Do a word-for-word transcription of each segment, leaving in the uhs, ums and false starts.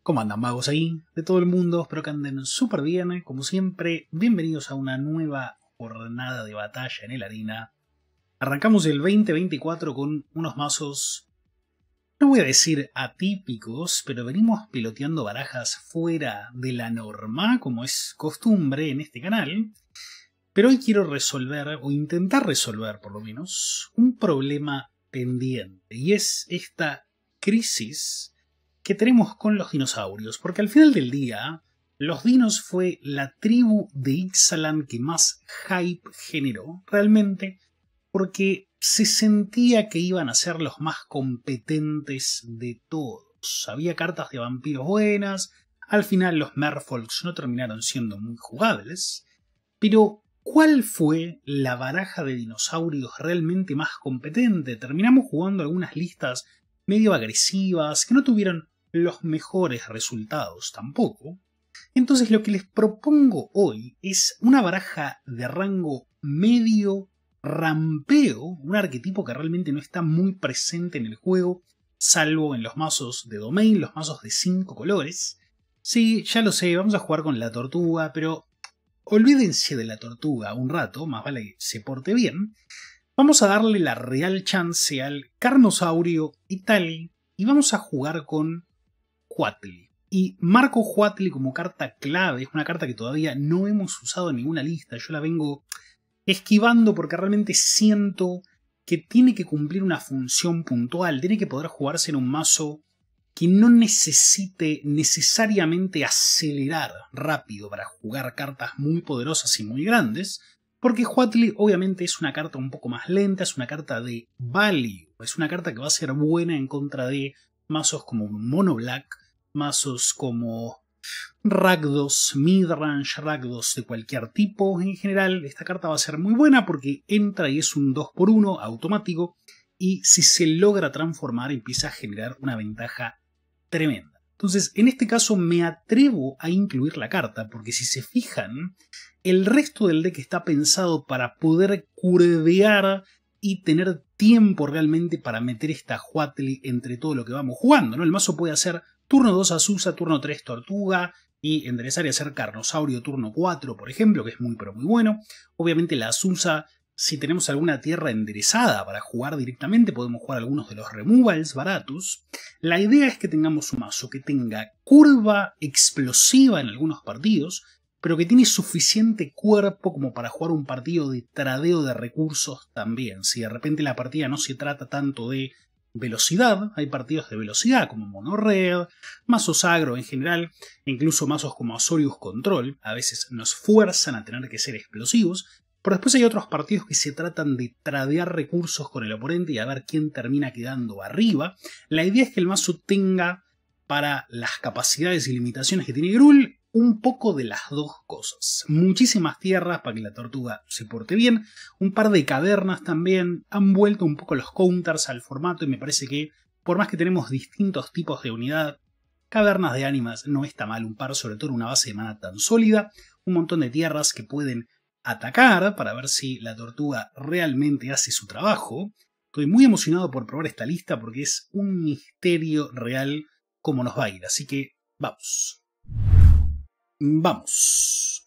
¿Cómo andan, magos ahí? De todo el mundo, espero que anden súper bien. Como siempre, bienvenidos a una nueva jornada de batalla en el arena. Arrancamos el veinte veinticuatro con unos mazos, no voy a decir atípicos, pero venimos piloteando barajas fuera de la norma, como es costumbre en este canal. Pero hoy quiero resolver, o intentar resolver por lo menos, un problema pendiente. Y es esta crisis que tenemos con los dinosaurios. Porque al final del día, los dinos fue la tribu de Ixalan que más hype generó, realmente, porque se sentía que iban a ser los más competentes de todos. Había cartas de vampiros buenas, al final los Merfolks no terminaron siendo muy jugables, pero ¿cuál fue la baraja de dinosaurios realmente más competente? Terminamos jugando algunas listas medio agresivas que no tuvieron los mejores resultados tampoco. Entonces lo que les propongo hoy es una baraja de rango medio rampeo, un arquetipo que realmente no está muy presente en el juego, salvo en los mazos de domain, los mazos de cinco colores. Sí, ya lo sé, vamos a jugar con la tortuga, pero olvídense de la tortuga un rato, más vale que se porte bien. Vamos a darle la real chance al Carnosaurio Italy y vamos a jugar con Huatli. Y marco Huatli como carta clave, es una carta que todavía no hemos usado en ninguna lista, yo la vengo esquivando porque realmente siento que tiene que cumplir una función puntual, tiene que poder jugarse en un mazo que no necesite necesariamente acelerar rápido para jugar cartas muy poderosas y muy grandes, porque Huatli obviamente es una carta un poco más lenta, es una carta de value, es una carta que va a ser buena en contra de mazos como Mono Black, mazos como Rakdos, Midrange, Rakdos de cualquier tipo. En general esta carta va a ser muy buena porque entra y es un dos por uno automático y si se logra transformar empieza a generar una ventaja tremenda. Entonces en este caso me atrevo a incluir la carta porque si se fijan el resto del deck está pensado para poder curvear y tener tiempo realmente para meter esta Huatli entre todo lo que vamos jugando, ¿no? El mazo puede hacer turno dos Azusa, turno tres Tortuga y enderezar y hacer Carnosaurio turno cuatro, por ejemplo, que es muy pero muy bueno. Obviamente la Azusa, si tenemos alguna tierra enderezada para jugar directamente, podemos jugar algunos de los removals baratos. La idea es que tengamos un mazo que tenga curva explosiva en algunos partidos, pero que tiene suficiente cuerpo como para jugar un partido de tradeo de recursos también. Si de repente la partida no se trata tanto de velocidad, hay partidos de velocidad como Mono Red, mazos agro en general, e incluso mazos como Azorius Control, a veces nos fuerzan a tener que ser explosivos, pero después hay otros partidos que se tratan de tradear recursos con el oponente y a ver quién termina quedando arriba. La idea es que el mazo tenga, para las capacidades y limitaciones que tiene Gruul, un poco de las dos cosas. Muchísimas tierras para que la tortuga se porte bien, un par de cavernas también, han vuelto un poco los counters al formato y me parece que, por más que tenemos distintos tipos de unidad, cavernas de ánimas no está mal, un par, sobre todo en una base de mana tan sólida, un montón de tierras que pueden atacar para ver si la tortuga realmente hace su trabajo. Estoy muy emocionado por probar esta lista porque es un misterio real cómo nos va a ir, así que vamos. Vamos.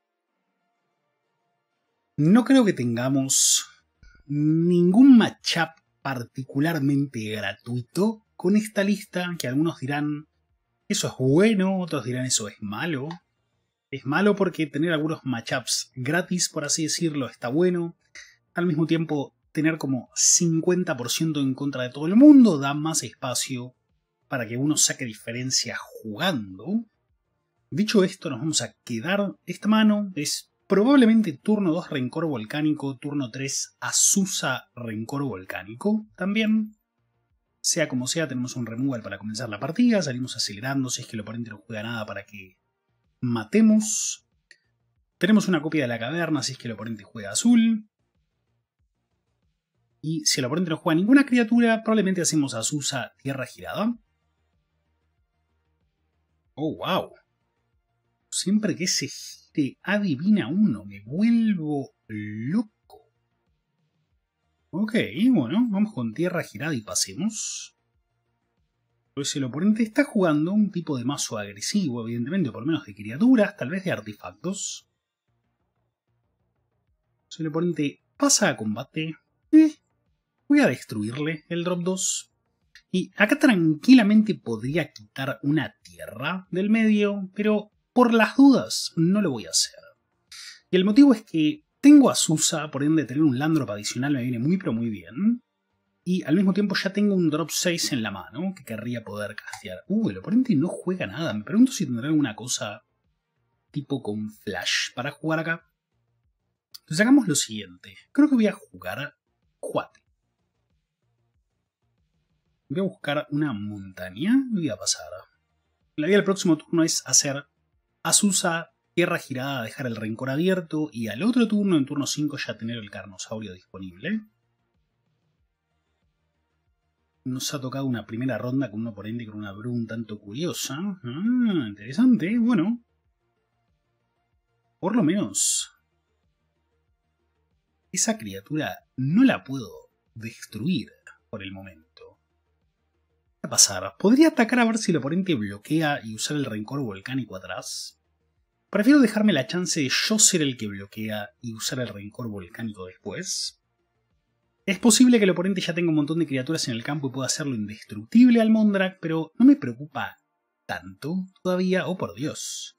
No creo que tengamos ningún matchup particularmente gratuito con esta lista, que algunos dirán eso es bueno, otros dirán eso es malo. Es malo porque tener algunos matchups gratis, por así decirlo, está bueno. Al mismo tiempo, tener como cincuenta por ciento en contra de todo el mundo da más espacio para que uno saque diferencia jugando. Dicho esto, nos vamos a quedar. Esta mano es probablemente turno dos Rencor Volcánico, turno tres Azusa Rencor Volcánico. También, sea como sea, tenemos un removal para comenzar la partida. Salimos acelerando si es que el oponente no juega nada para que matemos. Tenemos una copia de la caverna si es que el oponente juega azul. Y si el oponente no juega ninguna criatura, probablemente hacemos Azusa Tierra Girada. Oh, wow. Siempre que se gire adivina uno, me vuelvo loco. Ok, bueno, vamos con tierra girada y pasemos. Pues el oponente está jugando un tipo de mazo agresivo, evidentemente, o por lo menos de criaturas, tal vez de artefactos. Si el oponente pasa a combate, eh, voy a destruirle el drop dos. Y acá tranquilamente podría quitar una tierra del medio, pero por las dudas no lo voy a hacer. Y el motivo es que tengo a Azusa, por ende tener un land drop adicional me viene muy pero muy bien. Y al mismo tiempo ya tengo un drop seis en la mano que querría poder castear. Uh, el oponente no juega nada. Me pregunto si tendrá alguna cosa tipo con flash para jugar acá. Entonces hagamos lo siguiente. Creo que voy a jugar Huatl. Voy a buscar una montaña y voy a pasar. La idea del próximo turno es hacer Azusa, tierra girada, dejar el rencor abierto y al otro turno, en turno cinco, ya tener el Carnosaurio disponible. Nos ha tocado una primera ronda con un oponente con una Bru un tanto curiosa. Ah, interesante, bueno. Por lo menos esa criatura no la puedo destruir por el momento. ¿Qué va a pasar? Podría atacar a ver si el oponente bloquea y usar el rencor volcánico atrás. Prefiero dejarme la chance de yo ser el que bloquea y usar el rencor volcánico después. Es posible que el oponente ya tenga un montón de criaturas en el campo y pueda hacerlo indestructible al Mondrak, pero no me preocupa tanto todavía. ¡Oh, por Dios!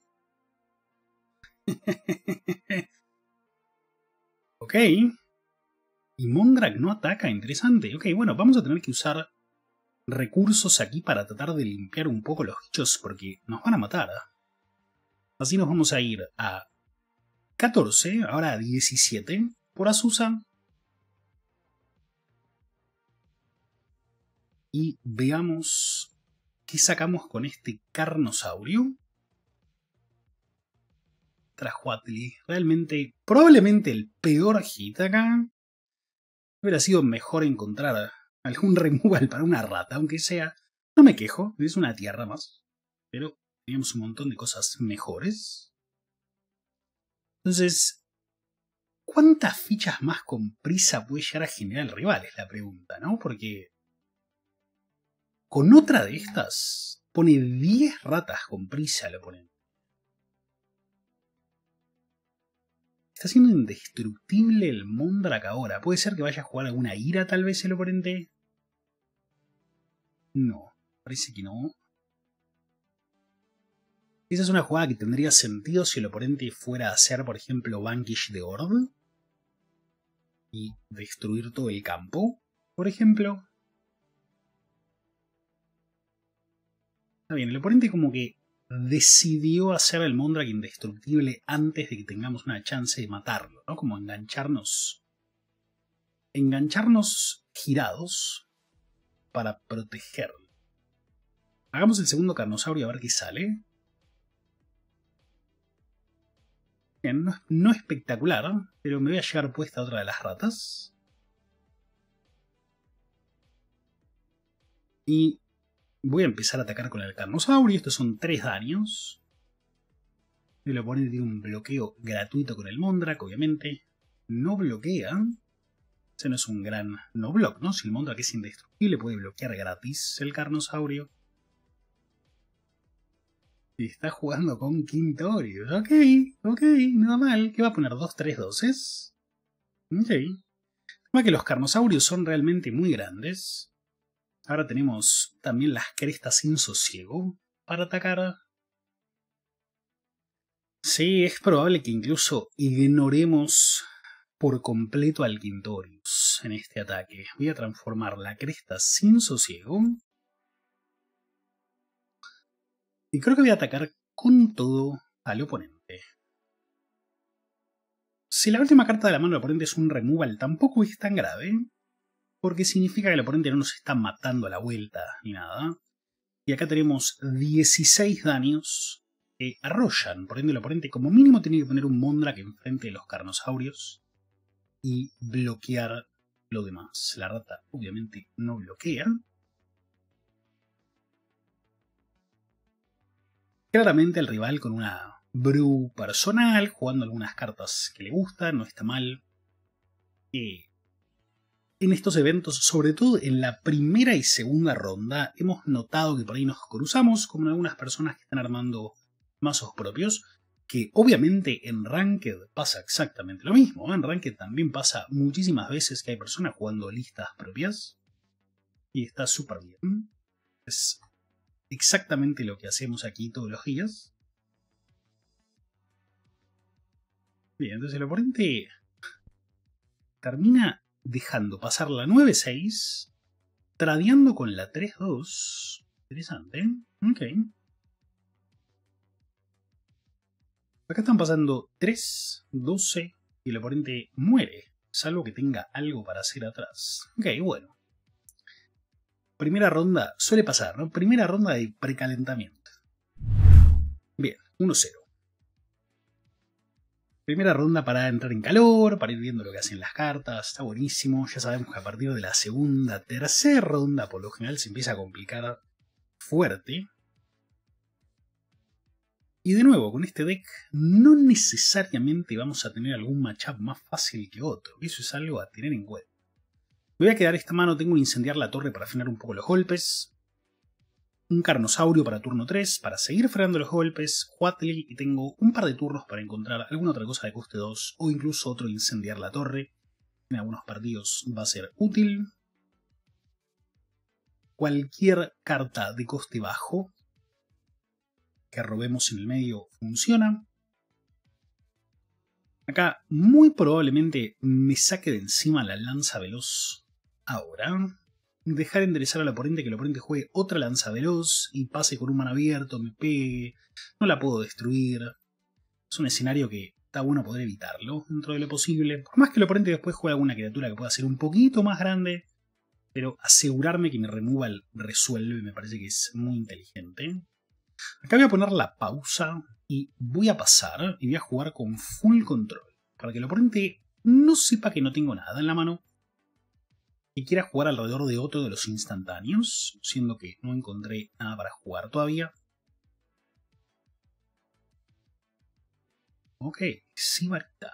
Ok. Y Mondrak no ataca, interesante. Ok, bueno, vamos a tener que usar recursos aquí para tratar de limpiar un poco los bichos porque nos van a matar. Así nos vamos a ir a catorce, ahora a diecisiete por Azusa. Y veamos qué sacamos con este Carnosaurio. Trajuatli, realmente, probablemente el peor hit acá. Hubiera sido mejor encontrar algún removal para una rata, aunque sea. No me quejo, es una tierra más. Pero teníamos un montón de cosas mejores. Entonces, ¿cuántas fichas más con prisa puede llegar a generar el rival? Es la pregunta, ¿no? Porque con otra de estas, pone diez ratas con prisa el oponente. Está siendo indestructible el Mondrak ahora. ¿Puede ser que vaya a jugar alguna ira tal vez el oponente? No, parece que no. Esa es una jugada que tendría sentido si el oponente fuera a hacer, por ejemplo, Vanquish the Horde. Y destruir todo el campo, por ejemplo. Está bien, el oponente como que decidió hacer el Mondrak indestructible antes de que tengamos una chance de matarlo, ¿no? Como engancharnos. Engancharnos girados para protegerlo. Hagamos el segundo Carnosaurio a ver qué sale. Bien, no, no espectacular, pero me voy a llevar puesta otra de las ratas. Y voy a empezar a atacar con el Carnosaurio. Estos son tres daños. El oponente tiene un bloqueo gratuito con el Mondrak, obviamente. No bloquea. Ese no es un gran no block, ¿no? Si el Mondrak es indestructible, puede bloquear gratis el Carnosaurio. Y está jugando con Quintorius. Ok, ok, nada mal. ¿Qué va a poner? ¿Dos, tres doses? Ok. Además que los Carnosaurios son realmente muy grandes. Ahora tenemos también las crestas sin sosiego para atacar. Sí, es probable que incluso ignoremos por completo al Quintorius en este ataque. Voy a transformar la cresta sin sosiego. Y creo que voy a atacar con todo al oponente. Si la última carta de la mano del oponente es un removal, tampoco es tan grave. Porque significa que el oponente no nos está matando a la vuelta ni nada. Y acá tenemos dieciséis daños que arrollan. Por ende el oponente como mínimo tiene que poner un Mondrak enfrente de los Carnosaurios. Y bloquear lo demás. La rata obviamente no bloquea. Claramente el rival con una Bru personal, jugando algunas cartas que le gustan, no está mal. Eh, en estos eventos, sobre todo en la primera y segunda ronda, hemos notado que por ahí nos cruzamos con algunas personas que están armando mazos propios, que obviamente en Ranked pasa exactamente lo mismo. En Ranked también pasa muchísimas veces que hay personas jugando listas propias y está súper bien. Es exactamente lo que hacemos aquí todos los días. Bien, entonces el oponente termina dejando pasar la nueve seis, tradeando con la tres dos. Interesante. Ok. Acá están pasando tres, doce y el oponente muere, salvo que tenga algo para hacer atrás. Ok, bueno. Primera ronda, suele pasar, ¿no? Primera ronda de precalentamiento. Bien, uno cero. Primera ronda para entrar en calor, para ir viendo lo que hacen las cartas, está buenísimo. Ya sabemos que a partir de la segunda, tercera ronda, por lo general se empieza a complicar fuerte. Y de nuevo, con este deck no necesariamente vamos a tener algún matchup más fácil que otro. Eso es algo a tener en cuenta. Me voy a quedar esta mano, tengo un incendiar la torre para frenar un poco los golpes. Un Carnosaurio para turno tres, para seguir frenando los golpes. Huatley, y tengo un par de turnos para encontrar alguna otra cosa de coste dos. O incluso otro incendiar la torre. En algunos partidos va a ser útil. Cualquier carta de coste bajo que robemos en el medio funciona. Acá muy probablemente me saque de encima la lanza veloz ahora. Dejar enderezar al oponente, que el oponente juegue otra lanza veloz y pase con un mano abierto, me pegue. No la puedo destruir. Es un escenario que está bueno poder evitarlo dentro de lo posible. Por más que el oponente después juegue alguna criatura que pueda ser un poquito más grande. Pero asegurarme que mi removal resuelve me parece que es muy inteligente. Acá voy a poner la pausa y voy a pasar y voy a jugar con full control. Para que el oponente no sepa que no tengo nada en la mano. Y quiera jugar alrededor de otro de los instantáneos. Siendo que no encontré nada para jugar todavía. Ok, Sibarita.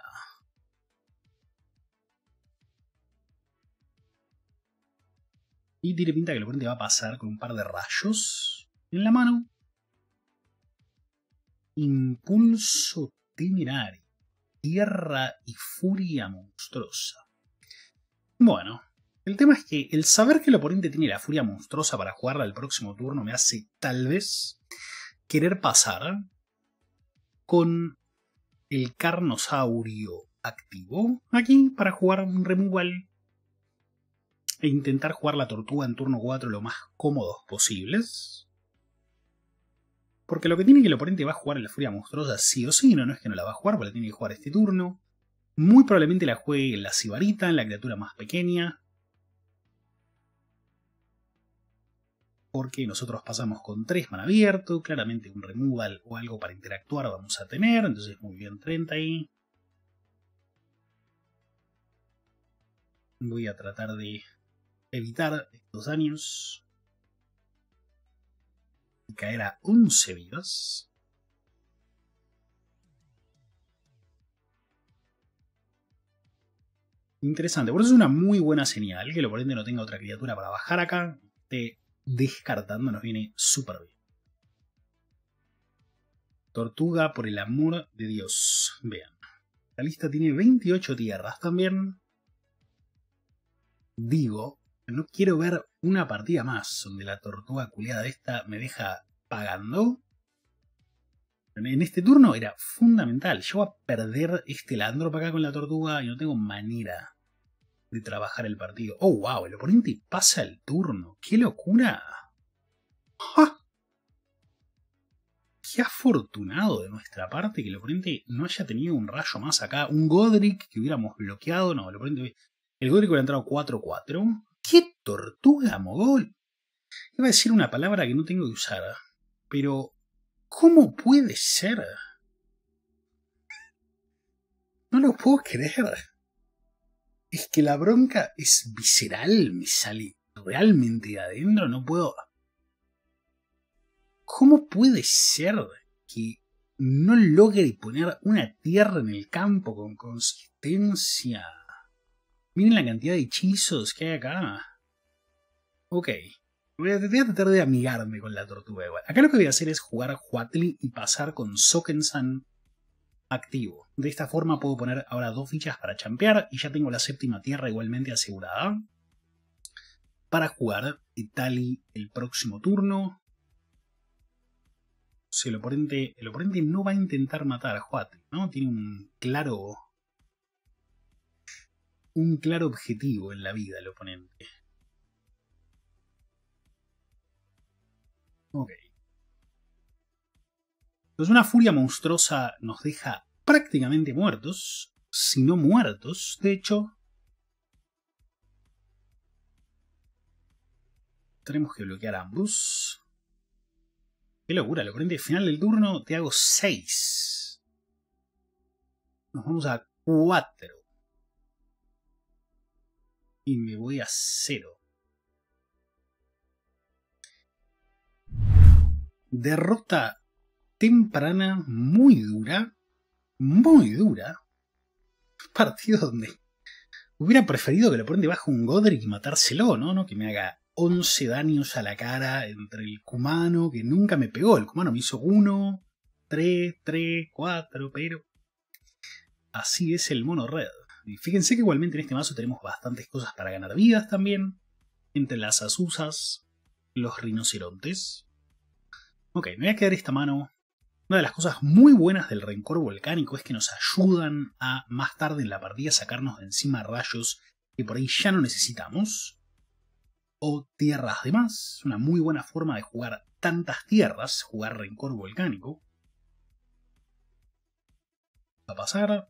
Y tiene pinta que el oponente va a pasar con un par de rayos en la mano. Impulso temerario. Tierra y furia monstruosa. Bueno, el tema es que el saber que el oponente tiene la furia monstruosa para jugarla al próximo turno me hace tal vez querer pasar con el Carnosaurio activo aquí para jugar un removal e intentar jugar la tortuga en turno cuatro lo más cómodos posibles. Porque lo que tiene que el oponente va a jugar en la furia monstruosa sí o sí, no, no es que no la va a jugar, porque la tiene que jugar este turno. Muy probablemente la juegue en la Sibarita, en la criatura más pequeña. Porque nosotros pasamos con tres mana abierto, claramente un removal o algo para interactuar vamos a tener, entonces muy bien treinta ahí. Voy a tratar de evitar estos daños. Y caer a once vidas. Interesante, por eso es una muy buena señal que el oponente no tenga otra criatura para bajar acá. Esté descartando, nos viene súper bien. Tortuga, por el amor de Dios. Vean, la lista tiene veintiocho tierras también. Digo, no quiero ver una partida más donde la tortuga culiada esta me deja pagando. En este turno era fundamental. Yo voy a perder este landro para acá con la tortuga y no tengo manera de trabajar el partido. Oh, wow, el oponente pasa el turno. ¡Qué locura! ¡Ja! Qué afortunado de nuestra parte que el oponente no haya tenido un rayo más acá. Un Godric que hubiéramos bloqueado. No, el oponente... El Godric hubiera entrado cuatro cuatro. ¡Qué tortuga mogol! Iba a decir una palabra que no tengo que usar. Pero... ¿cómo puede ser? No lo puedo creer. Es que la bronca es visceral. Me sale realmente de adentro. No puedo... ¿Cómo puede ser que no logre poner una tierra en el campo con consistencia? Miren la cantidad de hechizos que hay acá. Ok. Voy a, voy a tratar de amigarme con la tortuga igual. Acá lo que voy a hacer es jugar Huatli y pasar con Sokensan activo. De esta forma puedo poner ahora dos fichas para champear y ya tengo la séptima tierra igualmente asegurada. Para jugar Etali el próximo turno. Si el oponente, el oponente no va a intentar matar a Huatli, ¿no? Tiene un claro... Un claro objetivo en la vida el oponente. Ok. Pues una furia monstruosa nos deja prácticamente muertos. Si no muertos, de hecho. Tenemos que bloquear a ambos. Qué locura, el oponente final del turno te hago seis. Nos vamos a cuatro. Y me voy a cero. Derrota temprana, muy dura. Muy dura. Partido donde hubiera preferido que el oponente baje un Godric y matárselo, ¿no? ¿no? Que me haga once daños a la cara entre el Kumano, que nunca me pegó. El Kumano me hizo uno, tres, tres, cuatro, pero... Así es el mono red. Y fíjense que igualmente en este mazo tenemos bastantes cosas para ganar vidas también. Entre las azuzas, los rinocerontes. Ok, me voy a quedar esta mano. Una de las cosas muy buenas del rencor volcánico es que nos ayudan a más tarde en la partida sacarnos de encima rayos que por ahí ya no necesitamos. O tierras de más. Una muy buena forma de jugar tantas tierras, jugar rencor volcánico. Va a pasar.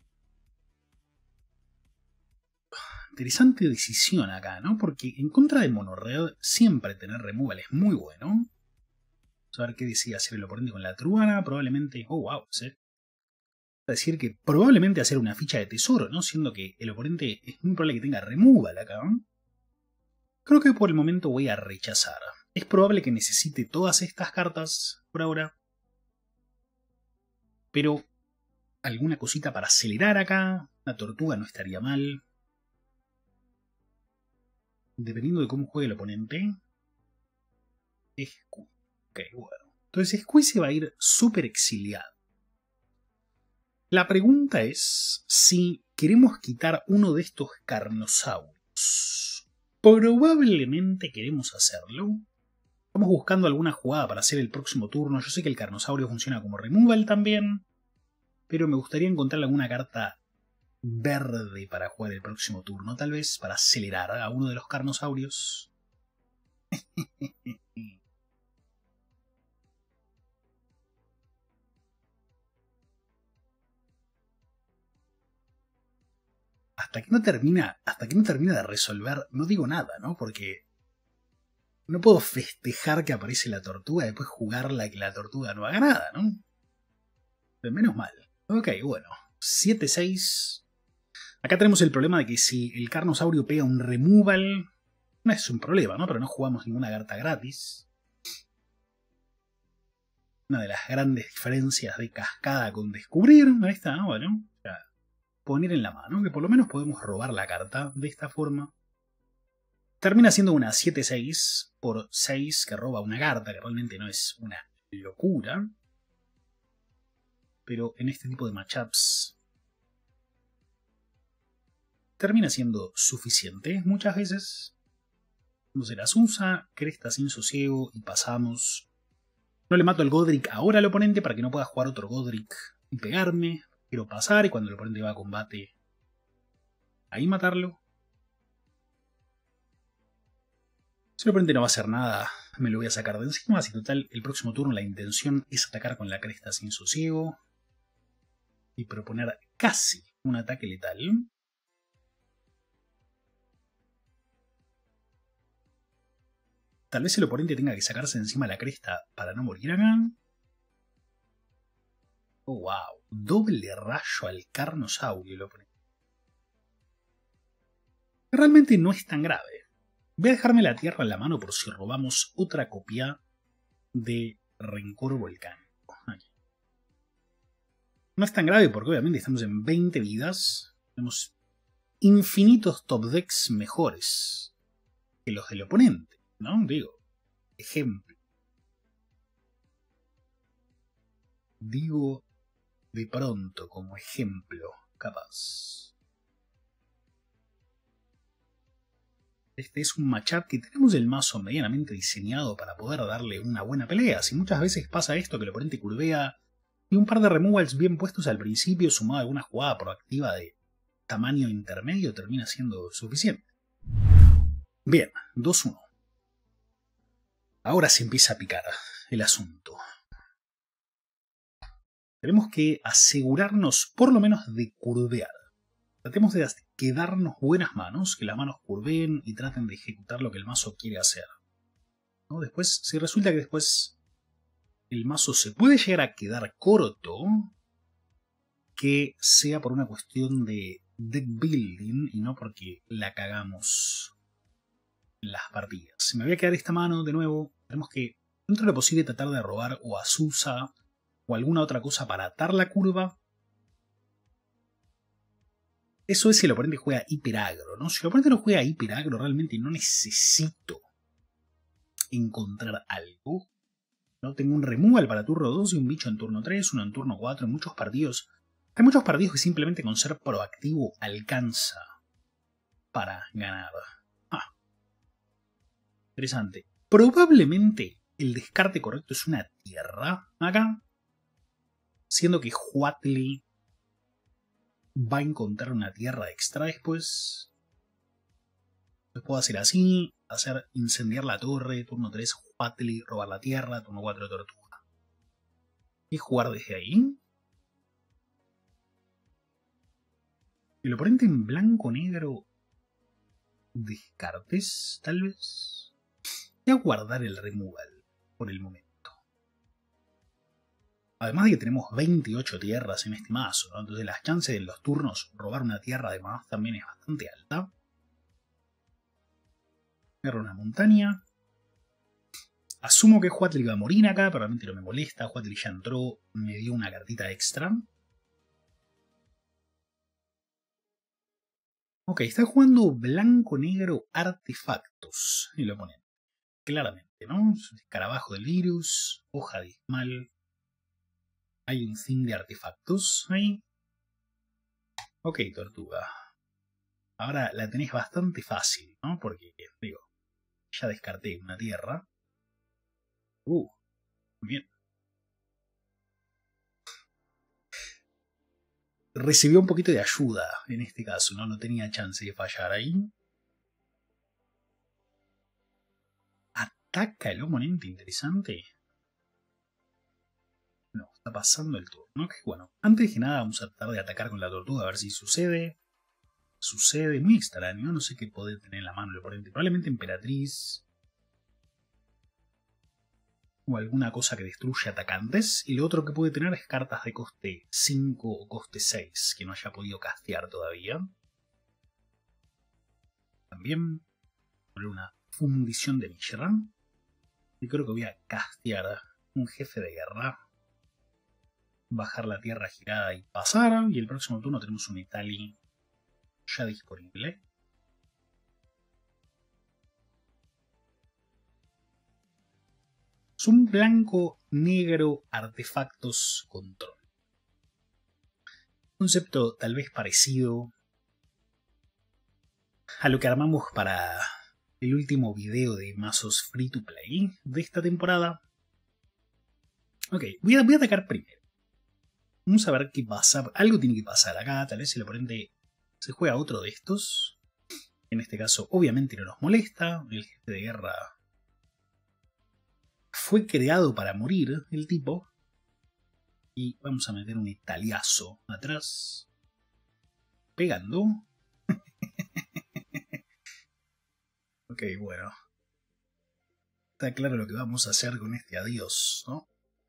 Interesante decisión acá, ¿no? Porque en contra de Monored siempre tener removal es muy bueno. Vamos a ver qué decide hacer el oponente con la Truana. Probablemente... Oh, wow, ¿sí? Es decir que probablemente hacer una ficha de tesoro, ¿no? Siendo que el oponente es muy probable que tenga removal acá, ¿no? Creo que por el momento voy a rechazar. Es probable que necesite todas estas cartas por ahora. Pero alguna cosita para acelerar acá. Una tortuga no estaría mal. Dependiendo de cómo juegue el oponente. Escu. Ok, bueno. Entonces Squeeze va a ir súper exiliado. La pregunta es si queremos quitar uno de estos carnosaurios. Probablemente queremos hacerlo. Estamos buscando alguna jugada para hacer el próximo turno. Yo sé que el carnosaurio funciona como removal también. Pero me gustaría encontrar alguna carta verde para jugar el próximo turno. Tal vez para acelerar a uno de los carnosaurios. Hasta que no termina, hasta que no termina de resolver, no digo nada, ¿no? Porque no puedo festejar que aparece la tortuga y después jugarla que la tortuga no haga nada, ¿no? Pero menos mal. Ok, bueno. siete seis. Acá tenemos el problema de que si el carnosaurio pega un removal, no es un problema, ¿no? Pero no jugamos ninguna carta gratis. Una de las grandes diferencias de cascada con descubrir. Ahí está, ¿no? Bueno, ya. Poner en la mano, que por lo menos podemos robar la carta de esta forma. Termina siendo una siete seis por seis que roba una carta, que realmente no es una locura. Pero en este tipo de matchups termina siendo suficiente muchas veces. No se las usa, cresta sin sosiego y pasamos. No le mato al Godric ahora al oponente para que no pueda jugar otro Godric y pegarme. Quiero pasar y cuando el oponente va a combate, ahí matarlo. Si el oponente no va a hacer nada, me lo voy a sacar de encima. Así total, el próximo turno la intención es atacar con la cresta sin sosiego. Y proponer casi un ataque letal. Tal vez el oponente tenga que sacarse encima la cresta para no morir acá. Oh, wow. Doble rayo al carnosaurio el oponente. Realmente no es tan grave. Voy a dejarme la tierra en la mano por si robamos otra copia de Rencor Volcánico. Aquí. No es tan grave porque obviamente estamos en veinte vidas. Tenemos infinitos top decks mejores que los del oponente, ¿no? Digo, ejemplo. Digo de pronto como ejemplo, capaz. Este es un matchup que tenemos el mazo medianamente diseñado para poder darle una buena pelea. Si muchas veces pasa esto que el oponente curvea y un par de removals bien puestos al principio sumado a alguna jugada proactiva de tamaño intermedio termina siendo suficiente. Bien, dos uno. Ahora se empieza a picar el asunto. Tenemos que asegurarnos por lo menos de curvear. Tratemos de quedarnos buenas manos, que las manos curveen y traten de ejecutar lo que el mazo quiere hacer, ¿no? Después, si resulta que después el mazo se puede llegar a quedar corto, que sea por una cuestión de deck building y no porque la cagamos en las partidas. Si me voy a quedar esta mano de nuevo, tenemos que, dentro de lo posible, tratar de robar o Azusa o alguna otra cosa para atar la curva. Eso es si el oponente juega hiperagro, ¿no? Si el oponente no juega hiperagro, realmente no necesito encontrar algo, ¿no? Tengo un removal para turno dos y un bicho en turno tres, uno en turno cuatro. En muchos partidos, hay muchos partidos que simplemente con ser proactivo alcanza para ganar. Ah, interesante. Probablemente el descarte correcto es una tierra acá, siendo que Huatli va a encontrar una tierra extra después. Entonces puedo hacer así, hacer incendiar la torre, turno tres, Huatli, robar la tierra, turno cuatro, tortuga. Y jugar desde ahí. El oponente en blanco-negro, descartes, tal vez. Voy a guardar el removal por el momento. Además de que tenemos veintiocho tierras en este mazo, ¿no? Entonces las chances de los turnos robar una tierra además también es bastante alta. Agarro una montaña. Asumo que Huatli va a morir acá, pero realmente no me molesta. Huatli ya entró, me dio una cartita extra. Ok, está jugando blanco-negro artefactos el oponente. Claramente, ¿no? Escarabajo del virus, hoja de esmal. Hay un fin de artefactos ahí. Ok, tortuga. Ahora la tenés bastante fácil, ¿no? Porque, digo, ya descarté una tierra. Uh, bien. Recibió un poquito de ayuda en este caso, ¿no? No tenía chance de fallar ahí. Ataca el oponente, interesante. No, está pasando el turno. Ok, bueno, antes que nada vamos a tratar de atacar con la tortuga a ver si sucede. Sucede, muy extraño, no sé qué poder tener en la mano el oponente. Probablemente emperatriz. O alguna cosa que destruye atacantes. Y lo otro que puede tener es cartas de coste cinco o coste seis que no haya podido castear todavía. También poner una fundición de Mishra. Y creo que voy a castear un jefe de guerra. Bajar la tierra girada y pasar. Y el próximo turno tenemos un Itali ya disponible. Es un blanco, negro, artefactos, control. Concepto tal vez parecido a lo que armamos para el último video de mazos free to play de esta temporada. Ok, voy a, voy a atacar primero. Vamos a ver qué pasa. Algo tiene que pasar acá. Tal vez el oponente se juega otro de estos. En este caso, obviamente no nos molesta. El jefe de guerra fue creado para morir, el tipo. Y vamos a meter un italiazo atrás. Pegando. Ok, bueno. Está claro lo que vamos a hacer con este adiós, ¿no?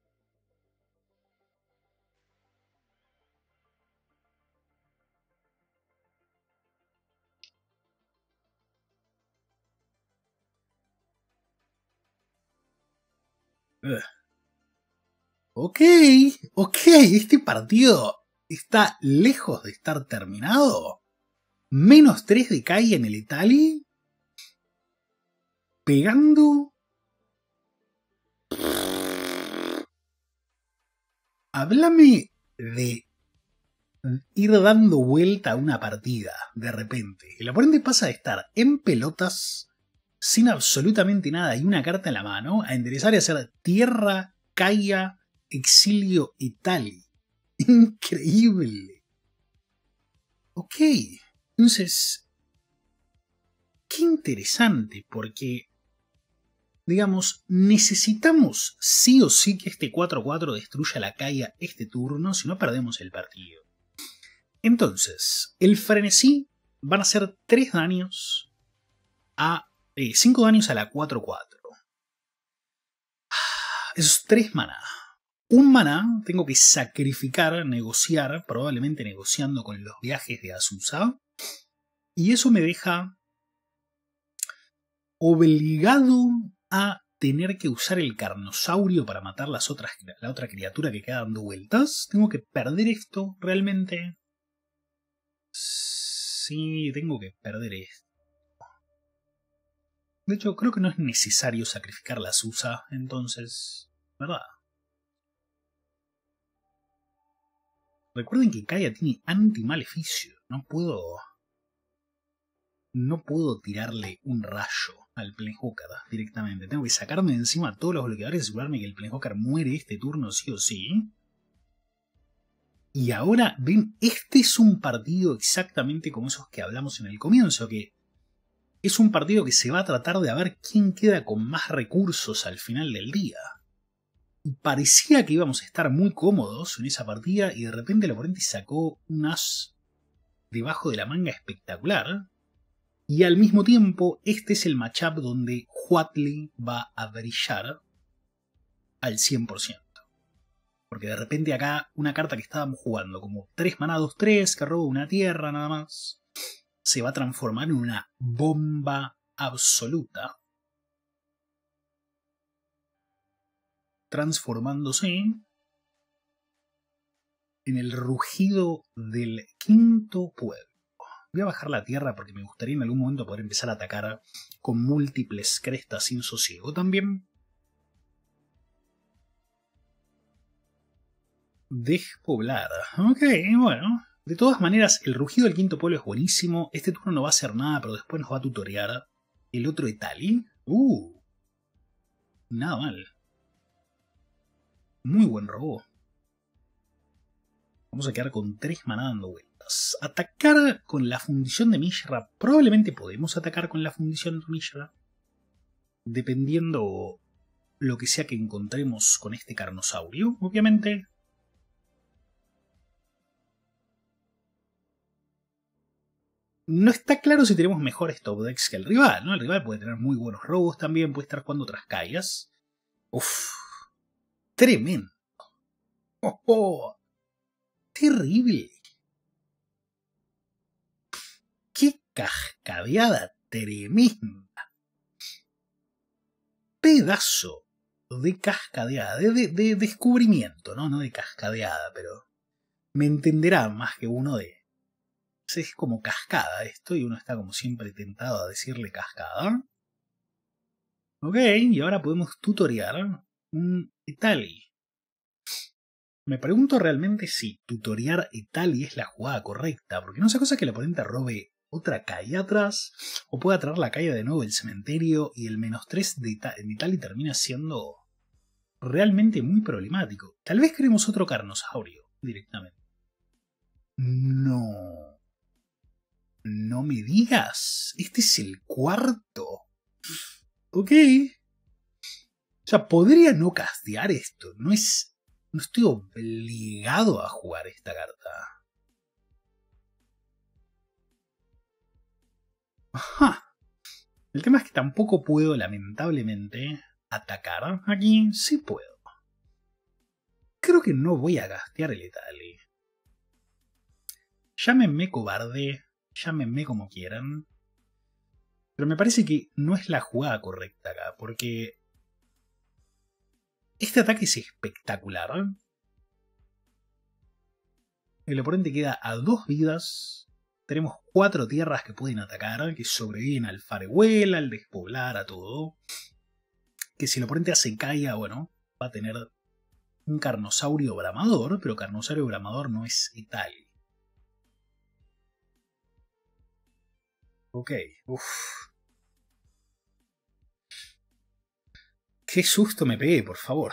Ugh. Ok, ok, este partido está lejos de estar terminado. Menos tres de Kai en el Etali. Pegando. Háblame de ir dando vuelta a una partida de repente. El oponente pasa de estar en pelotas, sin absolutamente nada y una carta en la mano, a enderezar y hacer tierra, Kaya, exilio, Etali. Increíble. Ok, entonces, qué interesante, porque, digamos, necesitamos sí o sí que este cuatro cuatro destruya la Kaya este turno, si no perdemos el partido. Entonces, el frenesí van a ser tres daños a... Eh, cinco daños a la cuatro cuatro. Esos tres maná. Un maná tengo que sacrificar, negociar, probablemente negociando con los viajes de Azusa. Y eso me deja obligado a tener que usar el carnosaurio para matar las otras, la otra criatura que queda dando vueltas. Tengo que perder esto realmente. Sí, tengo que perder esto. De hecho, creo que no es necesario sacrificar la Azusa, entonces, ¿verdad? Recuerden que Kaya tiene anti-maleficio. No puedo... No puedo tirarle un rayo al Planeswalker directamente. Tengo que sacarme de encima todos los bloqueadores y asegurarme que el Planeswalker muere este turno sí o sí. Y ahora, ven, este es un partido exactamente como esos que hablamos en el comienzo, que es un partido que se va a tratar de a ver quién queda con más recursos al final del día. Y parecía que íbamos a estar muy cómodos en esa partida y de repente el oponente sacó un as debajo de la manga espectacular. Y al mismo tiempo, este es el matchup donde Huatli va a brillar al cien por ciento. Porque de repente acá una carta que estábamos jugando como tres maná dos tres, que roba una tierra nada más, se va a transformar en una bomba absoluta. Transformándose en el rugido del quinto pueblo. Voy a bajar la tierra porque me gustaría en algún momento poder empezar a atacar con múltiples crestas sin sosiego también. Despoblar. Ok, bueno. De todas maneras, el rugido del quinto pueblo es buenísimo. Este turno no va a hacer nada, pero después nos va a tutorear el otro Etali. Uh. Nada mal. Muy buen robo. Vamos a quedar con tres maná dando vueltas. Atacar con la fundición de Mishra. Probablemente podemos atacar con la fundición de Mishra. Dependiendo lo que sea que encontremos con este carnosaurio, obviamente. No está claro si tenemos mejores top decks que el rival, ¿no? El rival puede tener muy buenos robos también, puede estar jugando otras Kayas. Uff. Tremendo. Oh, oh. Terrible. Qué cascadeada tremenda. Pedazo de cascadeada, de, de, de descubrimiento, ¿no? No de cascadeada, pero me entenderá más que uno de... Es como cascada esto y uno está como siempre tentado a decirle cascada. Ok, y ahora podemos tutorear un Etali. Me pregunto realmente si tutorear Etali es la jugada correcta, porque no es cosa que el oponente robe otra calle atrás, o pueda traer la calle de nuevo del cementerio y el menos tres de Etali termina siendo realmente muy problemático. Tal vez queremos otro carnosaurio directamente. No. No me digas. Este es el cuarto. Ok. O sea, podría no castear esto. No es... No estoy obligado a jugar esta carta. Ajá. El tema es que tampoco puedo, lamentablemente, atacar. Aquí sí puedo. Creo que no voy a castear el Etali. Llámenme cobarde. Llámenme como quieran. Pero me parece que no es la jugada correcta acá. Porque... este ataque es espectacular. El oponente queda a dos vidas. Tenemos cuatro tierras que pueden atacar, que sobreviven al farewell, al despoblar, a todo. Que si el oponente hace caiga, bueno, va a tener un Carnosaurio Bramador, pero Carnosaurio Bramador no es tal. Ok, uff. Qué susto me pegué, por favor.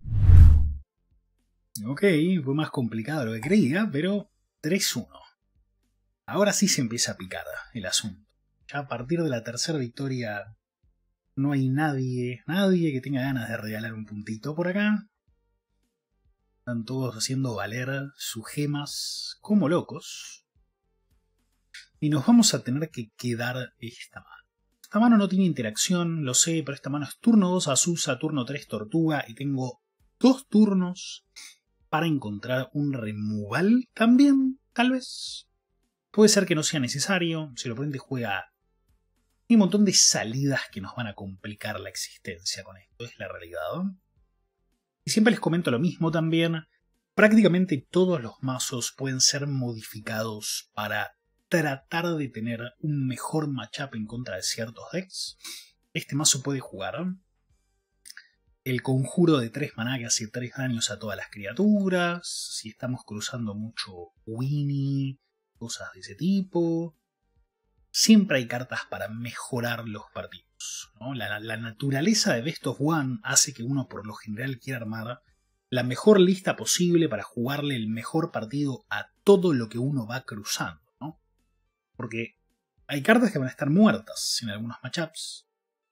Ok, fue más complicado de lo que creía, pero tres uno. Ahora sí se empieza a picar el asunto. Ya a partir de la tercera victoria no hay nadie, nadie que tenga ganas de regalar un puntito por acá. Están todos haciendo valer sus gemas como locos. Y nos vamos a tener que quedar esta mano. Esta mano no tiene interacción, lo sé, pero esta mano es turno dos Azusa, turno tres Tortuga y tengo dos turnos para encontrar un removal también, tal vez. Puede ser que no sea necesario, si el oponente juega... Hay un montón de salidas que nos van a complicar la existencia con esto, es la realidad. Y siempre les comento lo mismo también, prácticamente todos los mazos pueden ser modificados para tratar de tener un mejor matchup en contra de ciertos decks. Este mazo puede jugar el conjuro de tres maná que hace tres daños a todas las criaturas, si estamos cruzando mucho Winnie, cosas de ese tipo. Siempre hay cartas para mejorar los partidos, ¿no? La, la naturaleza de Best of One hace que uno por lo general quiera armar la mejor lista posible para jugarle el mejor partido a todo lo que uno va cruzando, ¿no? Porque hay cartas que van a estar muertas en algunos matchups.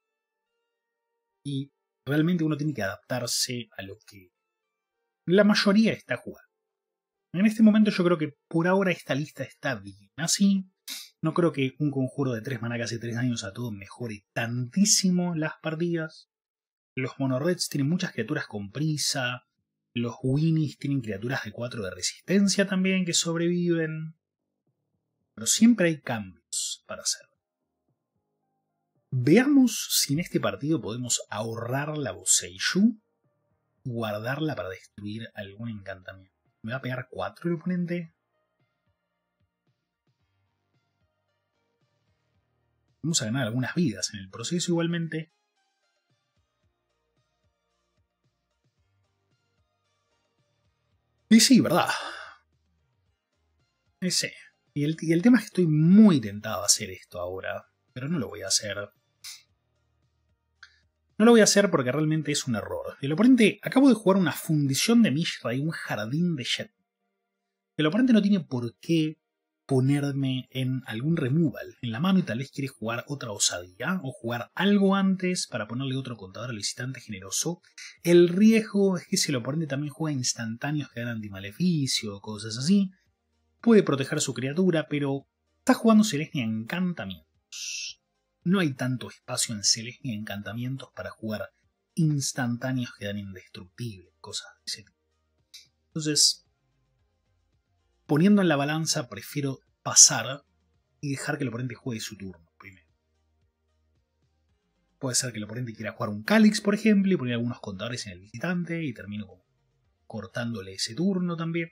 Y realmente uno tiene que adaptarse a lo que la mayoría está jugando. En este momento yo creo que por ahora esta lista está bien así. No creo que un conjuro de tres maná que hace tres años a todo mejore tantísimo las partidas. Los monoreds tienen muchas criaturas con prisa. Los Winnies tienen criaturas de cuatro de resistencia también que sobreviven. Pero siempre hay cambios para hacer. Veamos si en este partido podemos ahorrar la Boseiju y guardarla para destruir algún encantamiento. ¿Me va a pegar cuatro el oponente? Vamos a ganar algunas vidas en el proceso igualmente. Y sí, ¿verdad? Ese. Y el, y el tema es que estoy muy tentado a hacer esto ahora, pero no lo voy a hacer. No lo voy a hacer porque realmente es un error. El oponente... Acabo de jugar una fundición de Mishra y un jardín de Jet. El oponente no tiene por qué ponerme en algún removal en la mano y tal vez quiere jugar otra osadía o jugar algo antes para ponerle otro contador al visitante generoso. El riesgo es que si el oponente también juega instantáneos que dan antimaleficio o cosas así, puede proteger a su criatura, pero está jugando Selesnya Encantamientos. No hay tanto espacio en Selesnya Encantamientos para jugar instantáneos que dan indestructibles, cosas de ese tipo. Entonces, poniendo en la balanza, prefiero pasar y dejar que el oponente juegue su turno primero. Puede ser que el oponente quiera jugar un Calix, por ejemplo, y poner algunos contadores en el visitante y termino como cortándole ese turno también.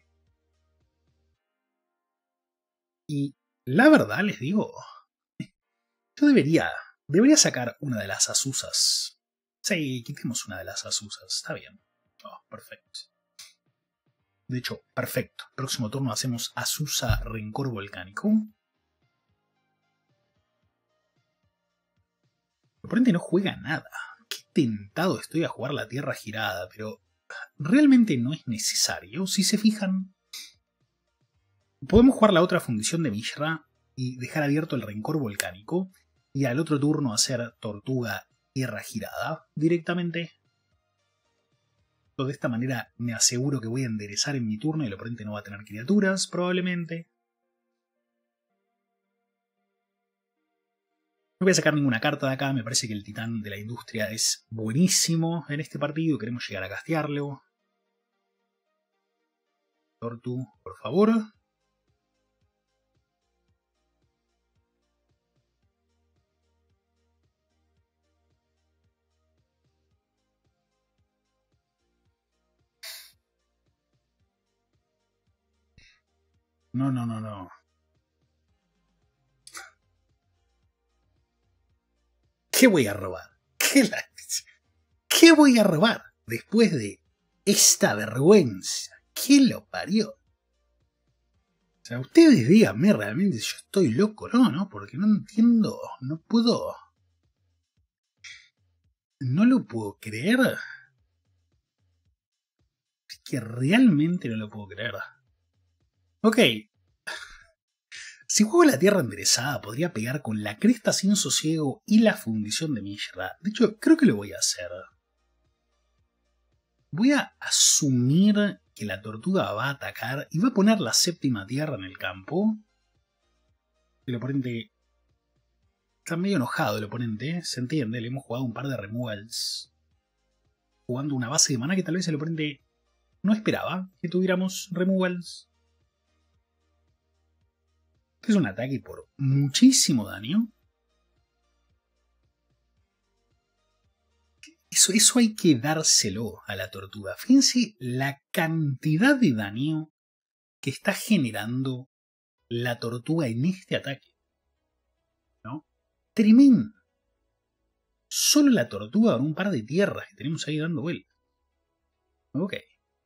Y la verdad, les digo, yo debería, debería sacar una de las Azusas. Sí, quitemos una de las Azusas, está bien. Oh, perfecto. De hecho, perfecto. Próximo turno hacemos Azusa Rencor Volcánico. El oponente no juega nada. Qué tentado estoy a jugar la Tierra Girada, pero realmente no es necesario. Si se fijan, podemos jugar la otra fundición de Mishra y dejar abierto el Rencor Volcánico y al otro turno hacer Tortuga Tierra Girada directamente. De esta manera me aseguro que voy a enderezar en mi turno y el oponente no va a tener criaturas, probablemente. No voy a sacar ninguna carta de acá, me parece que el titán de la industria es buenísimo en este partido, queremos llegar a castearlo. Tortu, por favor. No, no, no, no. ¿Qué voy a robar? ¿Qué, la... ¿Qué voy a robar después de esta vergüenza? ¿Quién lo parió? O sea, ustedes díganme realmente si yo estoy loco, ¿no? ¿no? Porque no entiendo, no puedo... No lo puedo creer. Es que realmente no lo puedo creer. Ok. Si juego la tierra enderezada, podría pegar con la cresta sin sosiego y la fundición de mierda. De hecho, creo que lo voy a hacer. Voy a asumir que la tortuga va a atacar y va a poner la séptima tierra en el campo. El oponente está medio enojado, el oponente, se entiende, le hemos jugado un par de removals. Jugando una base de mana que tal vez el oponente no esperaba que tuviéramos removals. Este es un ataque por muchísimo daño. Eso, eso hay que dárselo a la tortuga. Fíjense la cantidad de daño que está generando la tortuga en este ataque. ¿No? Tremendo. Solo la tortuga con un par de tierras que tenemos ahí dando vuelta. Ok.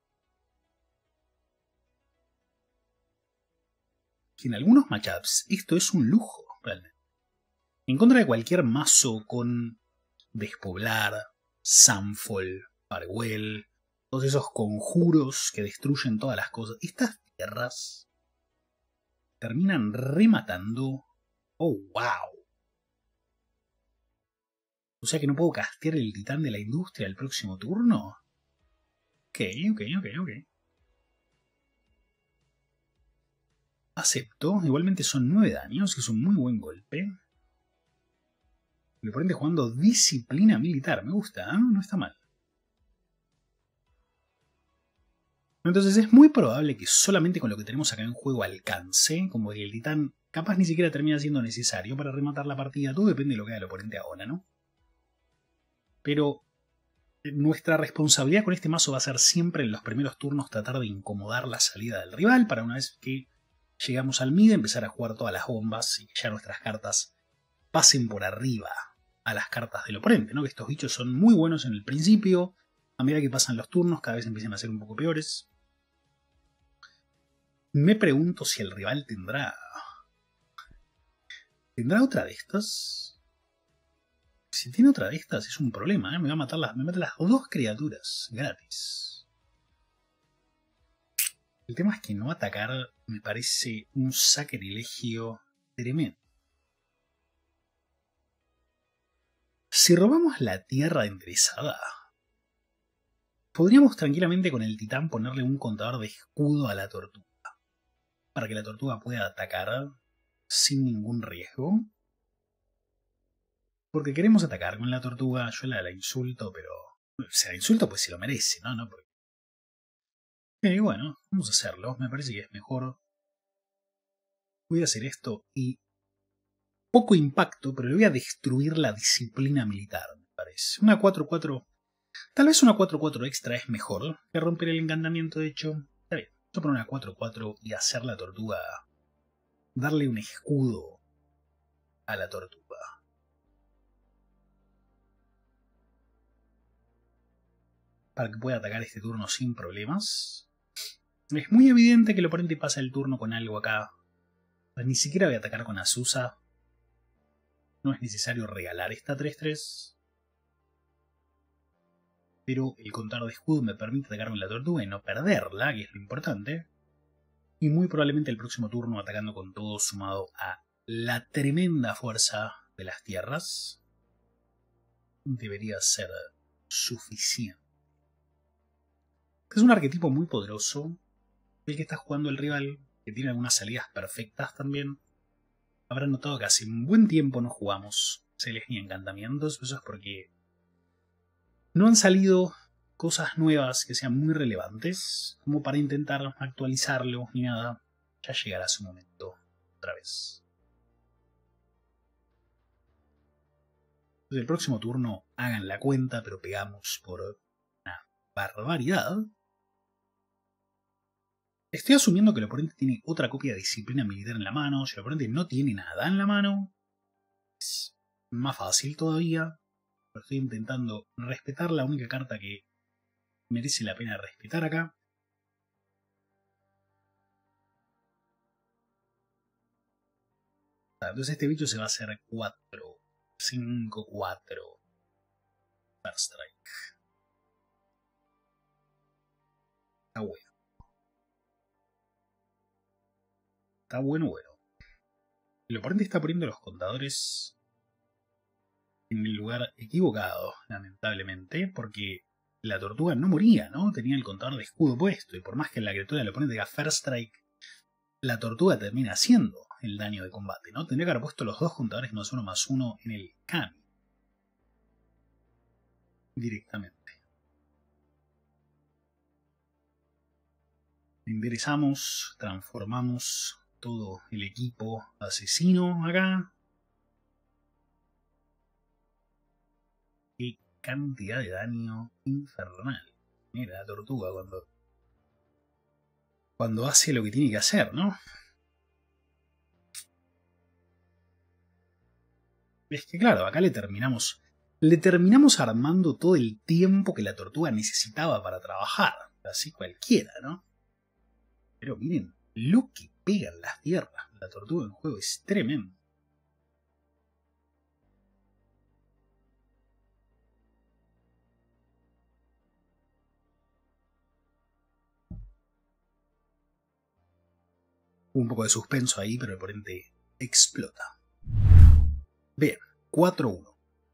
Que en algunos matchups esto es un lujo, realmente. En contra de cualquier mazo con Despoblar, Sunfall, Farewell, todos esos conjuros que destruyen todas las cosas, estas tierras terminan rematando. ¡Oh, wow! O sea que no puedo castear el titán de la industria el próximo turno. Ok, ok, ok, ok. Acepto. Igualmente son nueve daños, que es un muy buen golpe. El oponente jugando disciplina militar. Me gusta, ¿eh? No está mal. Entonces es muy probable que solamente con lo que tenemos acá en juego alcance, como que el titán capaz ni siquiera termina siendo necesario para rematar la partida. Todo depende de lo que haga el oponente ahora, ¿no? Pero nuestra responsabilidad con este mazo va a ser siempre en los primeros turnos tratar de incomodar la salida del rival para una vez que llegamos al mid empezar a jugar todas las bombas y que ya nuestras cartas pasen por arriba a las cartas del oponente, ¿no? Que estos bichos son muy buenos en el principio, a medida que pasan los turnos cada vez empiezan a ser un poco peores. Me pregunto si el rival tendrá... ¿Tendrá otra de estas? Si tiene otra de estas es un problema, ¿eh? Me va a matar las, me mata las dos criaturas gratis. El tema es que no atacar me parece un sacrilegio tremendo. Si robamos la tierra enderezada, podríamos tranquilamente con el titán ponerle un contador de escudo a la tortuga. Para que la tortuga pueda atacar sin ningún riesgo. Porque queremos atacar con la tortuga, yo la, la insulto, pero... Se la insulto pues se lo merece, ¿no? ¿No? Porque... Y bueno, vamos a hacerlo, me parece que es mejor. Voy a hacer esto y... Poco impacto, pero le voy a destruir la disciplina militar, me parece. Una cuatro cuatro... Tal vez una cuatro cuatro extra es mejor que romper el encantamiento, de hecho. Está bien, voy a poner una cuatro cuatro y hacer la tortuga... Darle un escudo a la tortuga. Para que pueda atacar este turno sin problemas. Es muy evidente que el oponente pasa el turno con algo acá. Pues ni siquiera voy a atacar con Azusa. No es necesario regalar esta tres tres. Pero el contador de escudo me permite atacar con la tortuga y no perderla, que es lo importante. Y muy probablemente el próximo turno atacando con todo sumado a la tremenda fuerza de las tierras. Debería ser suficiente. Es un arquetipo muy poderoso. El que está jugando el rival, que tiene algunas salidas perfectas también. Habrá notado que hace un buen tiempo no jugamos celes ni encantamientos. Eso es porque no han salido cosas nuevas que sean muy relevantes como para intentar actualizarlo ni nada. Ya llegará su momento otra vez. Entonces el próximo turno hagan la cuenta, pero pegamos por una barbaridad. Estoy asumiendo que el oponente tiene otra copia de disciplina militar en la mano. Si el oponente no tiene nada en la mano, es más fácil todavía. Pero estoy intentando respetar la única carta que merece la pena respetar acá. Entonces este bicho se va a hacer cuatro, cinco, cuatro. First Strike. Está bueno. Está bueno, bueno. El oponente está poniendo los contadores en el lugar equivocado, lamentablemente, porque la tortuga no moría, ¿no? Tenía el contador de escudo puesto, y por más que la criatura del oponente diga First Strike, la tortuga termina haciendo el daño de combate, ¿no? Tendría que haber puesto los dos contadores más uno más uno en el Kami. Directamente. Enderezamos, transformamos todo el equipo asesino acá. Qué cantidad de daño infernal. Mira la tortuga cuando, cuando hace lo que tiene que hacer, ¿no? Es que claro, acá le terminamos, le terminamos armando todo el tiempo que la tortuga necesitaba para trabajar. Así cualquiera, ¿no? Pero miren lo que pegan las tierras. La tortuga en juego es tremendo. Un poco de suspenso ahí, pero el oponente explota. Bien, cuatro uno.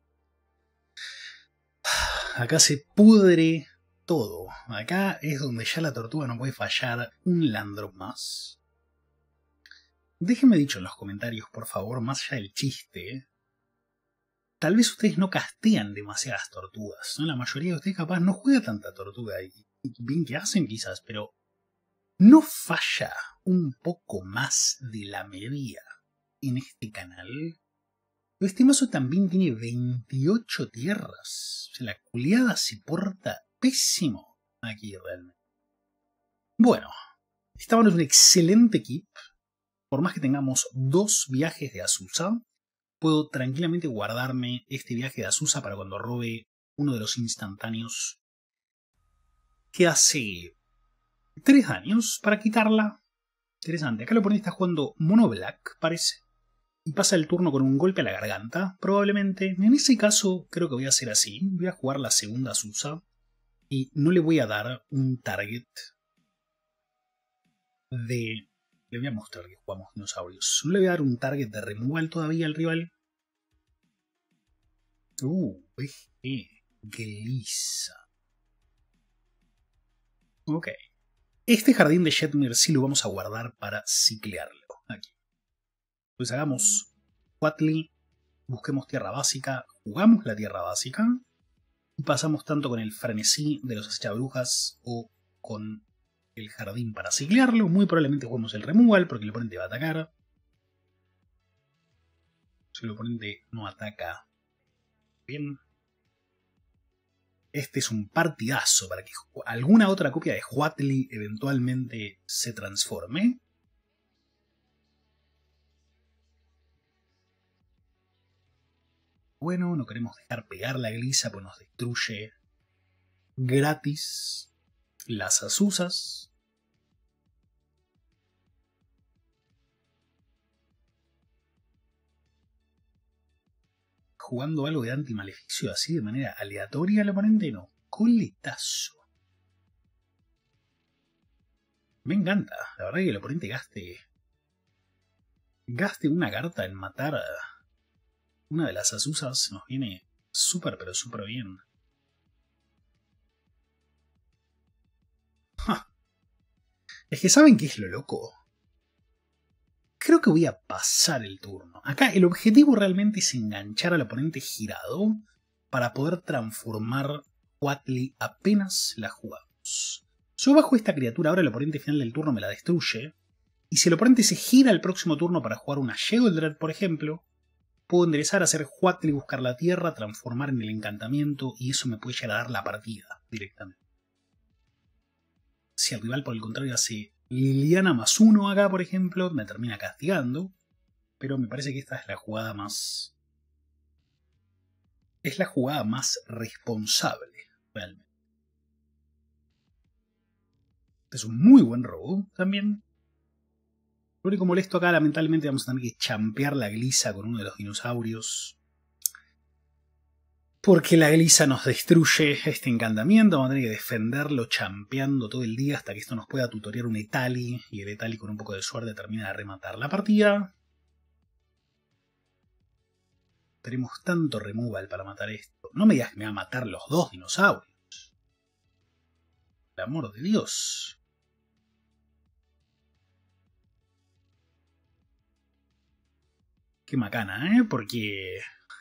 Acá se pudre todo. Acá es donde ya la tortuga no puede fallar un Landrop más. Déjenme dicho en los comentarios, por favor, más allá del chiste. Tal vez ustedes no castean demasiadas tortugas, ¿no? La mayoría de ustedes capaz no juega tanta tortuga. Y bien que hacen quizás, pero ¿no falla un poco más de la media en este canal? Este mazo también tiene veintiocho tierras. O sea, la culiada se porta pésimo aquí realmente. Bueno, esta mano es un excelente equip. Por más que tengamos dos viajes de Azusa, puedo tranquilamente guardarme este viaje de Azusa para cuando robe uno de los instantáneos que hace tres daños para quitarla. Interesante. Acá el oponente está jugando Mono Black, parece. Y pasa el turno con un golpe a la garganta, probablemente. En ese caso, creo que voy a hacer así. Voy a jugar la segunda Azusa. Y no le voy a dar un target de... Le voy a mostrar que jugamos dinosaurios. No le voy a dar un target de removal todavía al rival. Uh, eh, Glisa. Ok. Este jardín de Jetmir sí lo vamos a guardar para ciclearlo. Aquí. Pues hagamos Huatli, busquemos tierra básica, jugamos la tierra básica y pasamos tanto con el frenesí de los acechabrujas o con el jardín para ciclearlo. Muy probablemente juguemos el removal porque el oponente va a atacar. Si el oponente no ataca, bien. Este es un partidazo para que alguna otra copia de Huatli eventualmente se transforme. Bueno, no queremos dejar pegar la Glisa, pues nos destruye gratis las Azuzas. Jugando algo de antimaleficio así de manera aleatoria al oponente, no. Coletazo. Me encanta. La verdad que el oponente gaste... Gaste una carta en matar a una de las Azuzas nos viene súper pero súper bien. ¡Ja! Es que ¿saben qué es lo loco? Creo que voy a pasar el turno. Acá el objetivo realmente es enganchar al oponente girado para poder transformar Huatli apenas la jugamos. Yo bajo esta criatura, ahora el oponente final del turno me la destruye. Y si el oponente se gira el próximo turno para jugar una Sheoldred, por ejemplo, puedo enderezar, hacer Huatli, buscar la tierra, transformar en el encantamiento y eso me puede llegar a dar la partida directamente. Si el rival por el contrario hace Liliana más uno acá, por ejemplo, me termina castigando. Pero me parece que esta es la jugada más es la jugada más responsable, realmente. Es un muy buen robo también. Lo único molesto acá, lamentablemente, vamos a tener que champear la glisa con uno de los dinosaurios. Porque la glisa nos destruye este encantamiento. Vamos a tener que defenderlo champeando todo el día hasta que esto nos pueda tutorear un Etali. Y el Etali con un poco de suerte termina de rematar la partida. Tenemos tanto removal para matar esto. No me digas que me va a matar los dos dinosaurios. Por el amor de Dios. Qué macana, ¿eh? Porque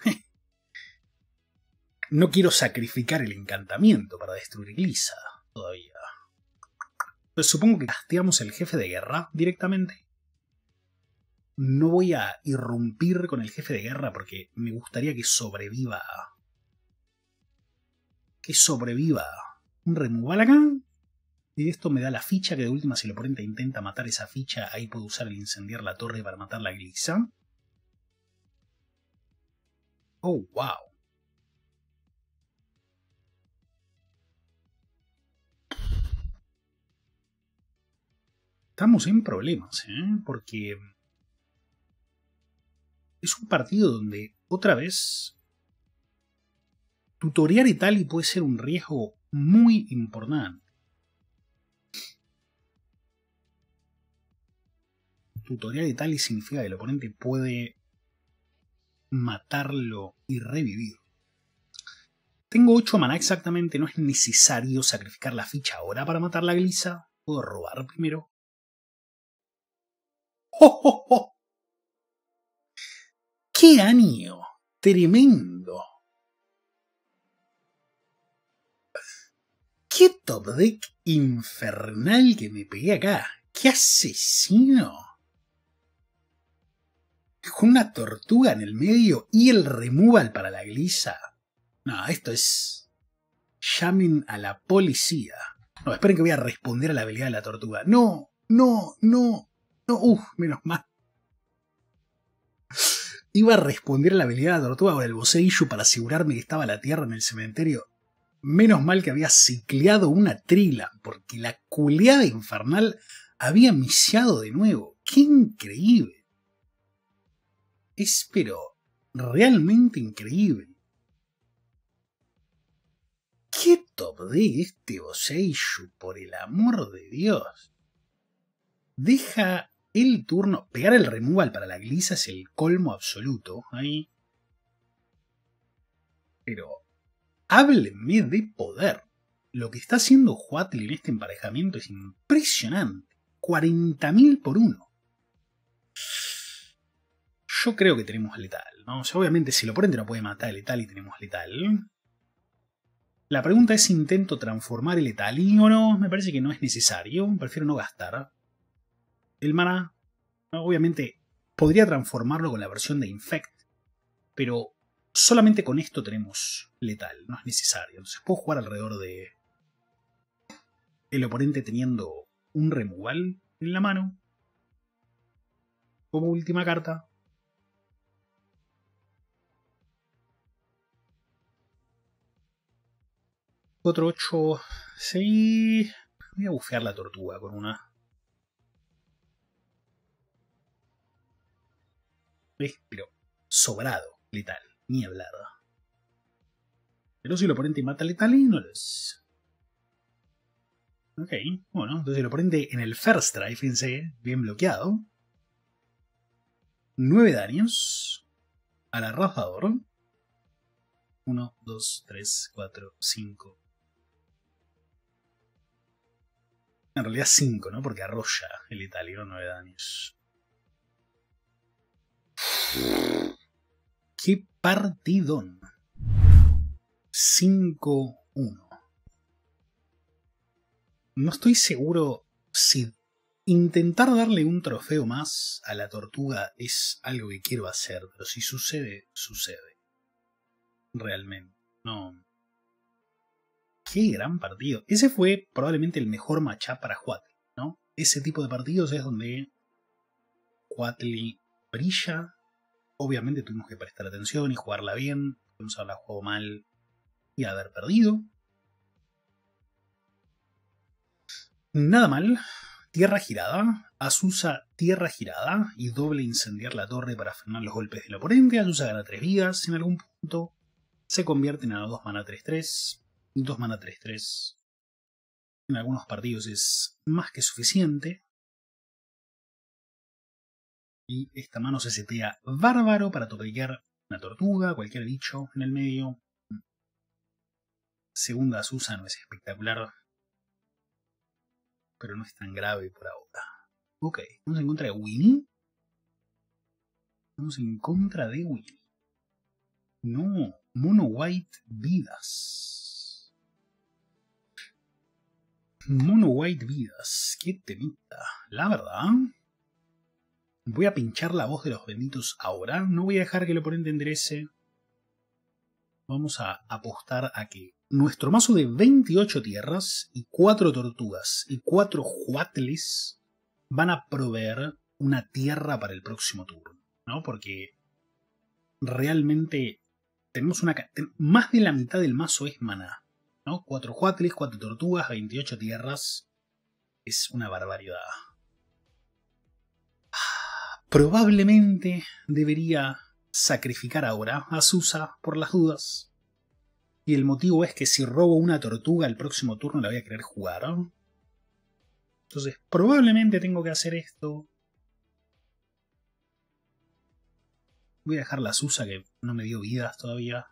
no quiero sacrificar el encantamiento para destruir Glisa todavía. Pues supongo que casteamos el jefe de guerra directamente. No voy a irrumpir con el jefe de guerra porque me gustaría que sobreviva. Que sobreviva un removal acá. Y esto me da la ficha que de última si el oponente intenta matar esa ficha, ahí puedo usar el incendiar la torre para matar la Glisa. Oh, wow. Estamos en problemas, ¿eh? Porque es un partido donde, otra vez, tutorear Etali puede ser un riesgo muy importante. Tutorear Etali significa que el oponente puede matarlo y revivir. Tengo ocho maná exactamente, no es necesario sacrificar la ficha ahora para matar la Glisa. Puedo robar primero. ¡Oh, oh, oh! ¡Qué año! ¡Tremendo! ¡Qué top deck infernal que me pegué acá! ¡Qué asesino! Con una tortuga en el medio y el removal para la Glisa. No, esto es... Llamen a la policía. No, esperen que voy a responder a la habilidad de la tortuga. No, no, no, no. Uf, menos mal. Iba a responder a la habilidad de la tortuga con el boceillo para asegurarme que estaba la tierra en el cementerio. Menos mal que había cicleado una trila, porque la culeada infernal había misiado de nuevo. ¡Qué increíble! Es pero realmente increíble. ¡Qué top de este boceillo, por el amor de Dios! Deja el turno... Pegar el removal para la Glisa es el colmo absoluto. Ahí. Pero... háblenme de poder. Lo que está haciendo Huatl en este emparejamiento es impresionante. cuarenta mil por uno. Yo creo que tenemos letal, ¿no? O sea, obviamente si el oponente no puede matar el letal y tenemos letal. La pregunta es si intento transformar el letal y o no. Me parece que no es necesario. Prefiero no gastar el maná. Obviamente podría transformarlo con la versión de Infect. Pero solamente con esto tenemos letal. No es necesario. Entonces puedo jugar alrededor de el oponente teniendo un removal en la mano. Como última carta. Otro ocho. Sí. Voy a bufear la tortuga con una. ¿Ves? Pero sobrado letal. Ni hablar. Pero si el oponente mata letal y no lo es. Ok, bueno, entonces el oponente en el first try, fíjense, bien bloqueado. nueve daños al arrojador. uno, dos, tres, cuatro, cinco. En realidad cinco, ¿no? Porque arrolla el itálico, nueve daños. ¡Qué partidón! cinco uno. No estoy seguro si intentar darle un trofeo más a la tortuga es algo que quiero hacer, pero si sucede, sucede. Realmente. No. Qué gran partido. Ese fue probablemente el mejor matchup para Huatl, ¿no? Ese tipo de partidos es donde Huatl brilla. Obviamente tuvimos que prestar atención y jugarla bien. Podemos haberla jugado mal y haber perdido. Nada mal. Tierra girada. Azusa tierra girada y doble incendiar la torre para frenar los golpes del oponente. Azusa gana tres vidas. En algún punto se convierten a dos mana tres tres. dos mana tres tres. En algunos partidos es más que suficiente. Y esta mano se setea bárbaro para topear una tortuga, cualquier bicho en el medio. Segunda Azusa no es espectacular, pero no es tan grave por ahora. Ok, estamos en contra de Winnie. Estamos en contra de Winnie. No, Mono White vidas. Mono White vidas. Qué temita. La verdad. Voy a pinchar la voz de los benditos ahora. No voy a dejar que el oponente enderece. Vamos a apostar a que nuestro mazo de veintiocho tierras y cuatro tortugas y cuatro juatles van a proveer una tierra para el próximo turno, ¿no? Porque realmente tenemos una... Más de la mitad del mazo es maná, ¿no? cuatro juatles, cuatro tortugas, veintiocho tierras. Es una barbaridad. Probablemente debería sacrificar ahora a Azusa por las dudas. Y el motivo es que si robo una tortuga el próximo turno la voy a querer jugar, ¿no? Entonces probablemente tengo que hacer esto. Voy a dejar la Azusa que no me dio vidas todavía.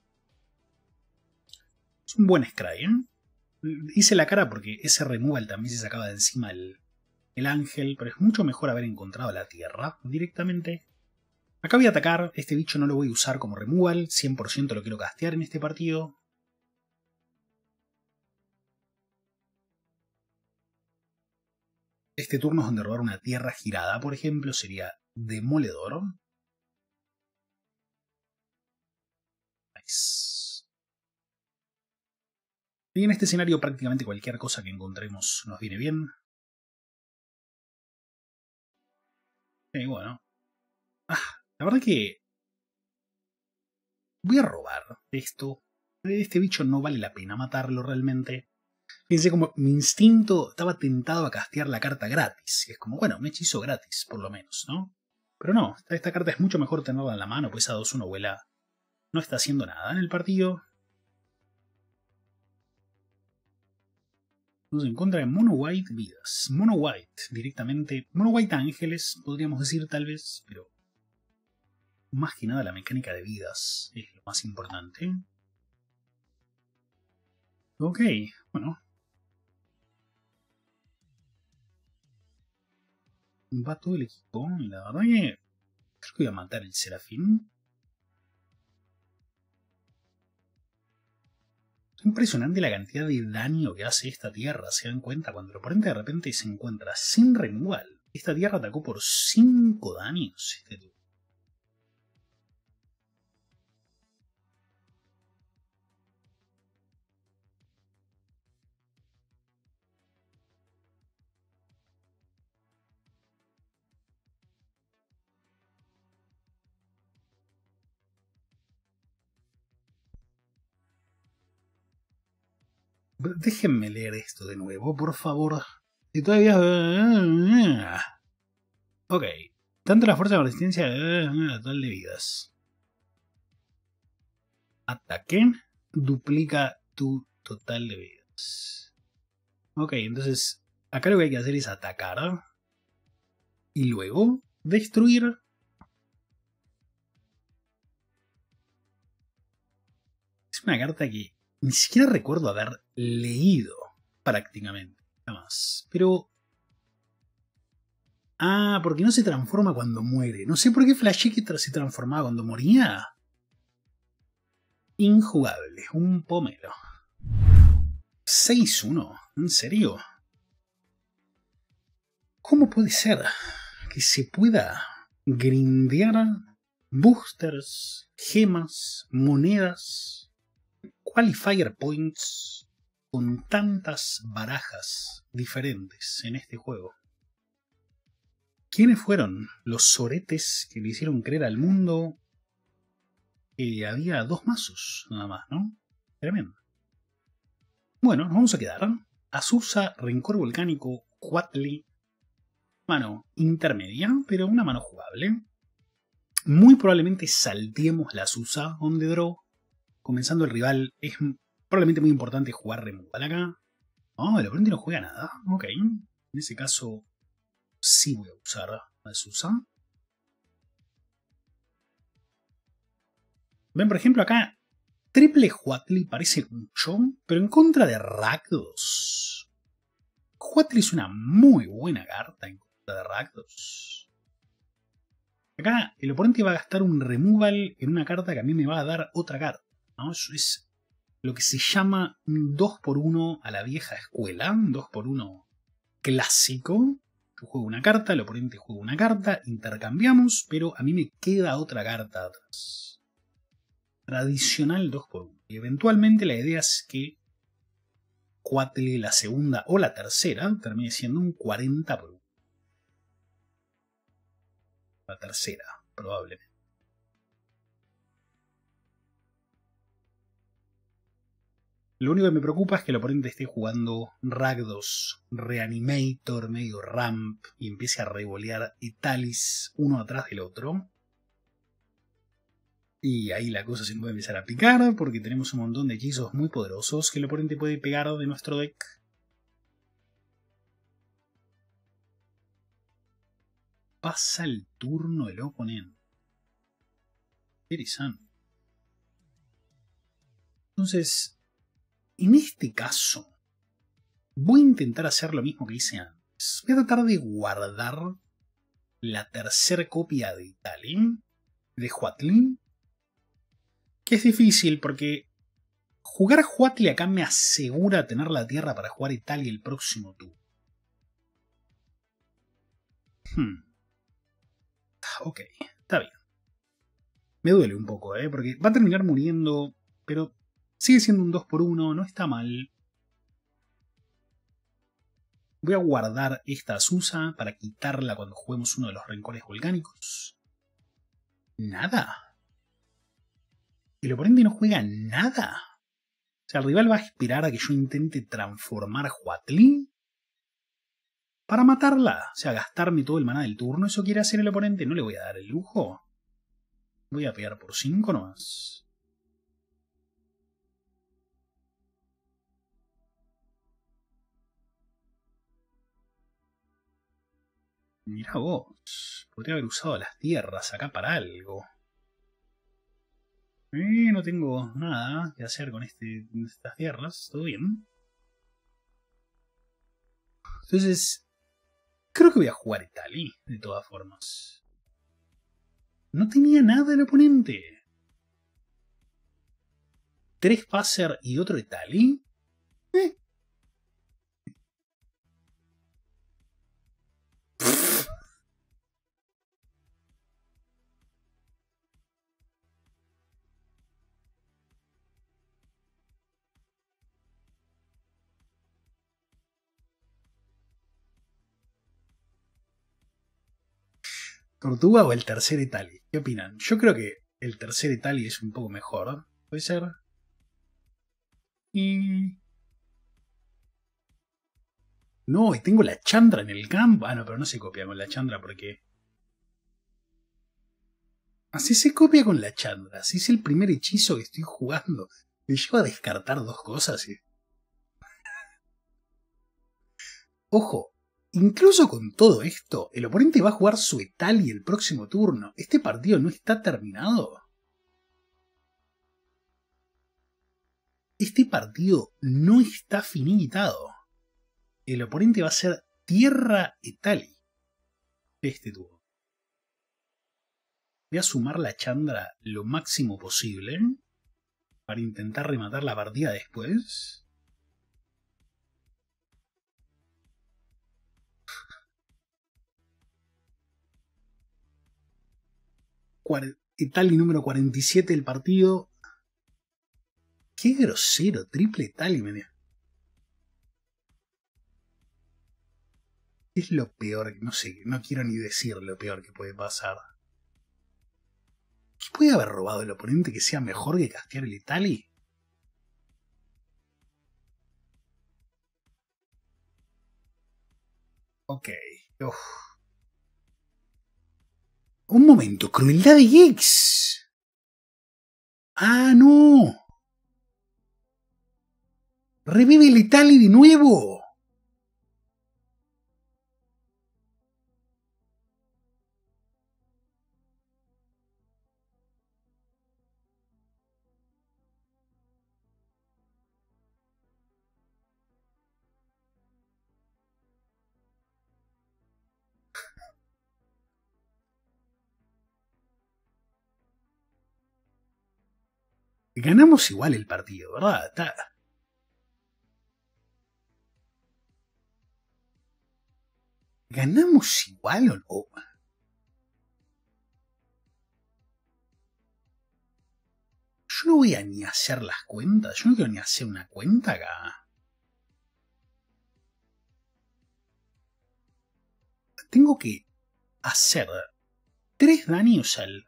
Es un buen scry, ¿eh? Hice la cara porque ese removal también se sacaba de encima el, el ángel, pero es mucho mejor haber encontrado la tierra directamente. Acá voy a atacar, este bicho no lo voy a usar como removal, cien por ciento lo quiero castear en este partido. Este turno es donde robar una tierra girada, por ejemplo, sería demoledor. Nice. Y en este escenario prácticamente cualquier cosa que encontremos nos viene bien. Y bueno. Ah, la verdad que voy a robar esto. Este bicho no vale la pena matarlo realmente. Fíjense como mi instinto estaba tentado a castear la carta gratis. Y es como, bueno, me hechizo gratis, por lo menos, ¿no? Pero no, esta, esta carta es mucho mejor tenerla en la mano, pues esa dos uno vuela no está haciendo nada en el partido. Estamos en contra de Mono White vidas. Mono White directamente. Mono White ángeles, podríamos decir tal vez, pero más que nada la mecánica de vidas es lo más importante. Ok, bueno. Va todo el equipo. Y la verdad que creo que voy a matar el Serafín. Es impresionante la cantidad de daño que hace esta tierra. ¿Se dan cuenta? Cuando el oponente de repente se encuentra sin removal. Esta tierra atacó por cinco daños. Este turno. Déjenme leer esto de nuevo, por favor. Si todavía... Ok. Tanto la fuerza de resistencia... Total de vidas. Ataque. Duplica tu total de vidas. Ok, entonces... Acá lo que hay que hacer es atacar. Y luego... Destruir. Es una carta que... Ni siquiera recuerdo haber leído prácticamente. Nada más. Pero... Ah, porque no se transforma cuando muere. No sé por qué flashé que se transformaba cuando moría. Injugable. Un pomelo. seis uno. ¿En serio? ¿Cómo puede ser que se pueda grindear boosters, gemas, monedas, qualifier points con tantas barajas diferentes en este juego? ¿Quiénes fueron los soretes que le hicieron creer al mundo que había dos mazos nada más, ¿no? Tremendo. Bueno, nos vamos a quedar. Azusa, Rencor Volcánico, Huatli. Mano intermedia, pero una mano jugable. Muy probablemente salteemos la Azusa on the draw. Comenzando el rival, es probablemente muy importante jugar removal acá. Oh, el oponente no juega nada. Ok. En ese caso, sí voy a usar a Azusa. Ven, por ejemplo, acá, triple Huatli parece mucho, pero en contra de Rakdos. Huatli es una muy buena carta en contra de Rakdos. Acá el oponente va a gastar un removal en una carta que a mí me va a dar otra carta, ¿no? Eso es lo que se llama un dos por uno a la vieja escuela, un dos por uno clásico. Yo juego una carta, el oponente juega una carta, intercambiamos, pero a mí me queda otra carta atrás. Tradicional dos por uno. Y eventualmente la idea es que Huatli, la segunda o la tercera, termine siendo un cuarenta por uno. La tercera, probablemente. Lo único que me preocupa es que el oponente esté jugando Rakdos, Reanimator, medio Ramp y empiece a revolear Etalis uno atrás del otro. Y ahí la cosa se puede empezar a picar porque tenemos un montón de hechizos muy poderosos que el oponente puede pegar de nuestro deck. Pasa el turno el oponente. Interesante. Entonces, en este caso, voy a intentar hacer lo mismo que hice antes. Voy a tratar de guardar la tercera copia de Italy, de Huatli. Que es difícil porque jugar Huatli acá me asegura tener la tierra para jugar Italy el próximo turno. Hmm. Ok, está bien. Me duele un poco, ¿eh? Porque va a terminar muriendo, pero sigue siendo un dos por uno, no está mal. Voy a guardar esta Azusa para quitarla cuando juguemos uno de los rencores volcánicos. Nada. El oponente no juega nada. O sea, el rival va a esperar a que yo intente transformar Huatli para matarla. O sea, gastarme todo el maná del turno. ¿Eso quiere hacer el oponente? No le voy a dar el lujo. Voy a pegar por cinco nomás. Mirá vos. Podría haber usado las tierras acá para algo. Eh, no tengo nada que hacer con este, estas tierras. Todo bien. Entonces, creo que voy a jugar Italy, de todas formas. No tenía nada el oponente. Tres Passer y otro Italy. Eh. ¿Tortuga o el tercer Italy? ¿Qué opinan? Yo creo que el tercer Italy es un poco mejor. ¿Puede ser? Y... No, y tengo la Chandra en el campo. Ah, no, pero no se copia con la Chandra porque... Así se copia con la Chandra. Así es el primer hechizo que estoy jugando. Me lleva a descartar dos cosas. Y... Ojo, incluso con todo esto, el oponente va a jugar su Italy el próximo turno. ¿Este partido no está terminado? Este partido no está finiquitado. El oponente va a ser Tierra Italy de este turno. Voy a sumar la Chandra lo máximo posible para intentar rematar la partida después. Italy número cuarenta y siete del partido. Qué grosero, triple Italy me dio. Es lo peor, no sé, no quiero ni decir lo peor que puede pasar. ¿Qué puede haber robado el oponente que sea mejor que castear el Italy? Ok. Uf. Un momento, crueldad de Gex. Ah, no. Revive el Italy de nuevo. Ganamos igual el partido, ¿verdad? Está... ¿Ganamos igual o no? Yo no voy a ni hacer las cuentas. Yo no quiero ni hacer una cuenta acá. Tengo que hacer tres daños al...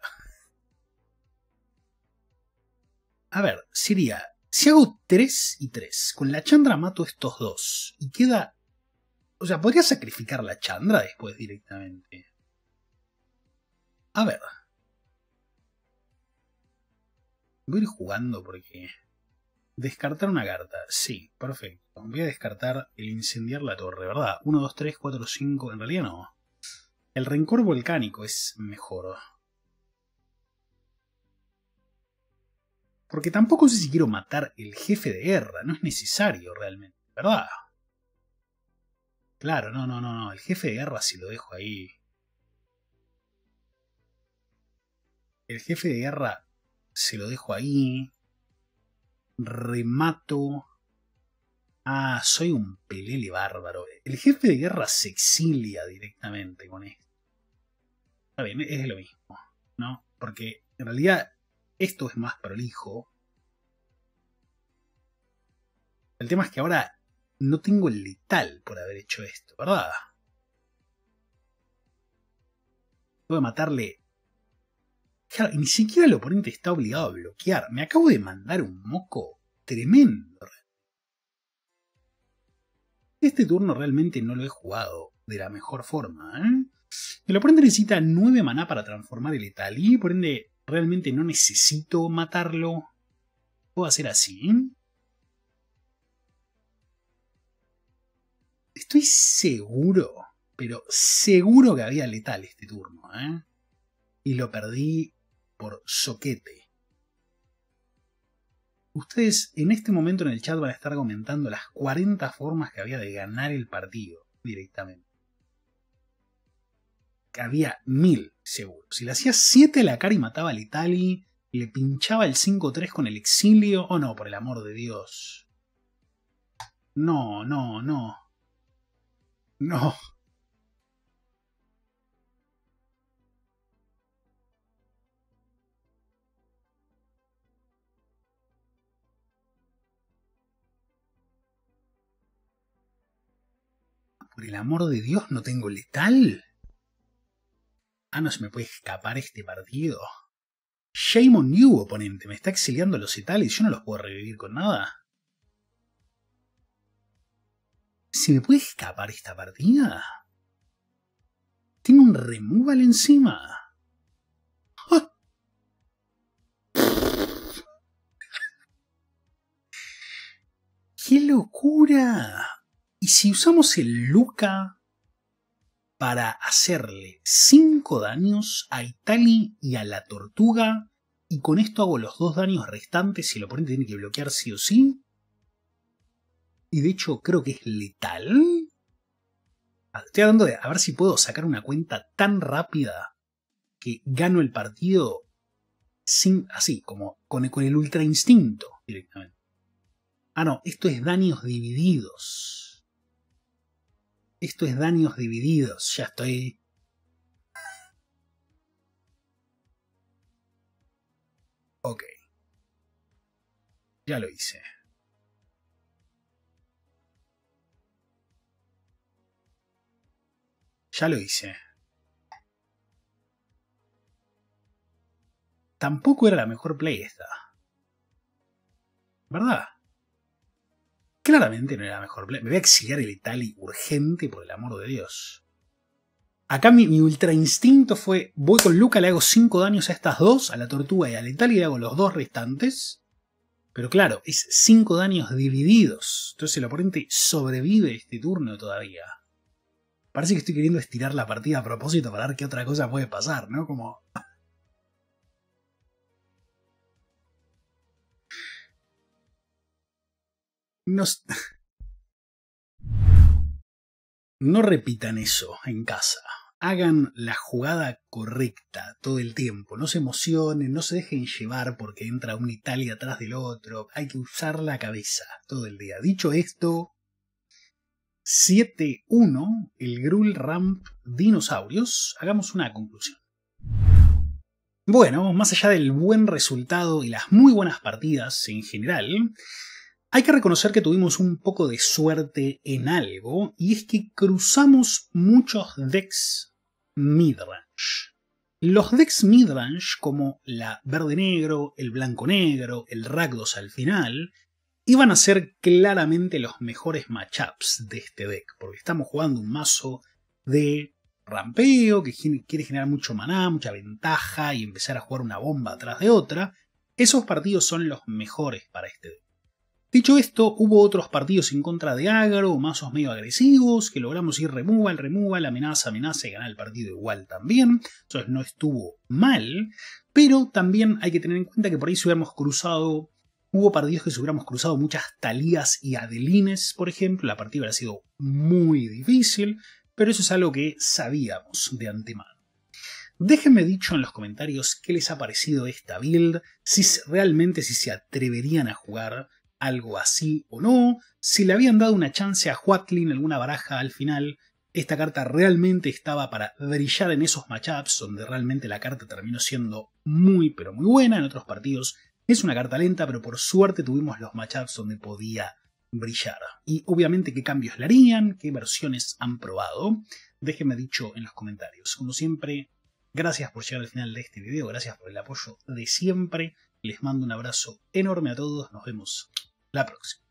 A ver, sería... Si hago tres y tres, con la Chandra mato estos dos. Y queda... O sea, podría sacrificar la Chandra después directamente. A ver. Voy a ir jugando porque... Descartar una carta. Sí, perfecto. Voy a descartar el incendiar la torre, ¿verdad? uno, dos, tres, cuatro, cinco... En realidad no. El rencor volcánico es mejor. Porque tampoco sé si quiero matar el jefe de guerra. No es necesario realmente, ¿verdad? Claro, no, no, no, no. El jefe de guerra si lo dejo ahí. El jefe de guerra se lo dejo ahí. Remato. Ah, soy un pelele bárbaro. El jefe de guerra se exilia directamente con esto. Está bien, es lo mismo, ¿no? Porque en realidad esto es más prolijo. El tema es que ahora no tengo el letal por haber hecho esto, ¿verdad? Tengo que matarle. Claro, y ni siquiera el oponente está obligado a bloquear. Me acabo de mandar un moco tremendo. Este turno realmente no lo he jugado de la mejor forma, ¿eh? El oponente necesita nueve maná para transformar el letal y por ende realmente no necesito matarlo. Puedo hacer así. Estoy seguro, pero seguro que había letal este turno, ¿eh? Y lo perdí por soquete. Ustedes en este momento en el chat van a estar comentando las cuarenta formas que había de ganar el partido directamente. Que había mil, seguro. Si le hacía siete a la cara y mataba al Italy, le pinchaba el cinco tres con el exilio. Oh no, por el amor de Dios. No, no, no. No. Por el amor de Dios, no tengo letal. Ah, no se me puede escapar este partido. Shame on you, oponente. Me está exiliando los Italis. Yo no los puedo revivir con nada. ¿Se me puede escapar esta partida? Tiene un removal encima. ¡Ah! ¡Qué locura! ¿Y si usamos el Luca para hacerle cinco daños a Italy y a la tortuga? Y con esto hago los dos daños restantes y el oponente tiene que bloquear sí o sí. Y de hecho creo que es letal. Estoy hablando de a ver si puedo sacar una cuenta tan rápida que gano el partido sin, así, como con el, con el ultra instinto directamente. Ah, no, esto es daños divididos. Esto es daños divididos. Ya estoy... Ok. Ya lo hice. Ya lo hice. tampoco era la mejor play esta. ¿Verdad? Claramente no era la mejor play. Me voy a exiliar el Italy urgente, por el amor de Dios. Acá mi, mi ultra instinto fue, voy con Luca, le hago cinco daños a estas dos, a la Tortuga y al Italy, le hago los dos restantes. Pero claro, es cinco daños divididos. Entonces el oponente sobrevive este turno todavía. Parece que estoy queriendo estirar la partida a propósito para ver qué otra cosa puede pasar, ¿no? Como... No... no repitan eso en casa. Hagan la jugada correcta todo el tiempo. No se emocionen, no se dejen llevar porque entra un Italia atrás del otro. Hay que usar la cabeza todo el día. Dicho esto, siete uno, el Gruul Ramp Dinosaurios. Hagamos una conclusión. Bueno, más allá del buen resultado y las muy buenas partidas en general, hay que reconocer que tuvimos un poco de suerte en algo, y es que cruzamos muchos decks midrange. Los decks midrange, como la verde-negro, el blanco-negro, el Rakdos al final, iban a ser claramente los mejores matchups de este deck, porque estamos jugando un mazo de rampeo, que quiere generar mucho maná, mucha ventaja y empezar a jugar una bomba atrás de otra. Esos partidos son los mejores para este deck. Dicho esto, hubo otros partidos en contra de Agro, mazos medio agresivos, que logramos ir removal, removal, amenaza, amenaza y ganar el partido igual también. Entonces no estuvo mal, pero también hay que tener en cuenta que por ahí si hubiéramos cruzado, hubo partidos que si hubiéramos cruzado muchas Talías y Adelines, por ejemplo, la partida hubiera sido muy difícil, pero eso es algo que sabíamos de antemano. Déjenme dicho en los comentarios qué les ha parecido esta build, si realmente si se atreverían a jugar algo así o no, si le habían dado una chance a Huatlin en alguna baraja al final. Esta carta realmente estaba para brillar en esos matchups donde realmente la carta terminó siendo muy pero muy buena. En otros partidos es una carta lenta, pero por suerte tuvimos los matchups donde podía brillar. Y obviamente qué cambios le harían, qué versiones han probado, déjenme dicho en los comentarios. Como siempre, gracias por llegar al final de este video, gracias por el apoyo de siempre. Les mando un abrazo enorme a todos, nos vemos la próxima.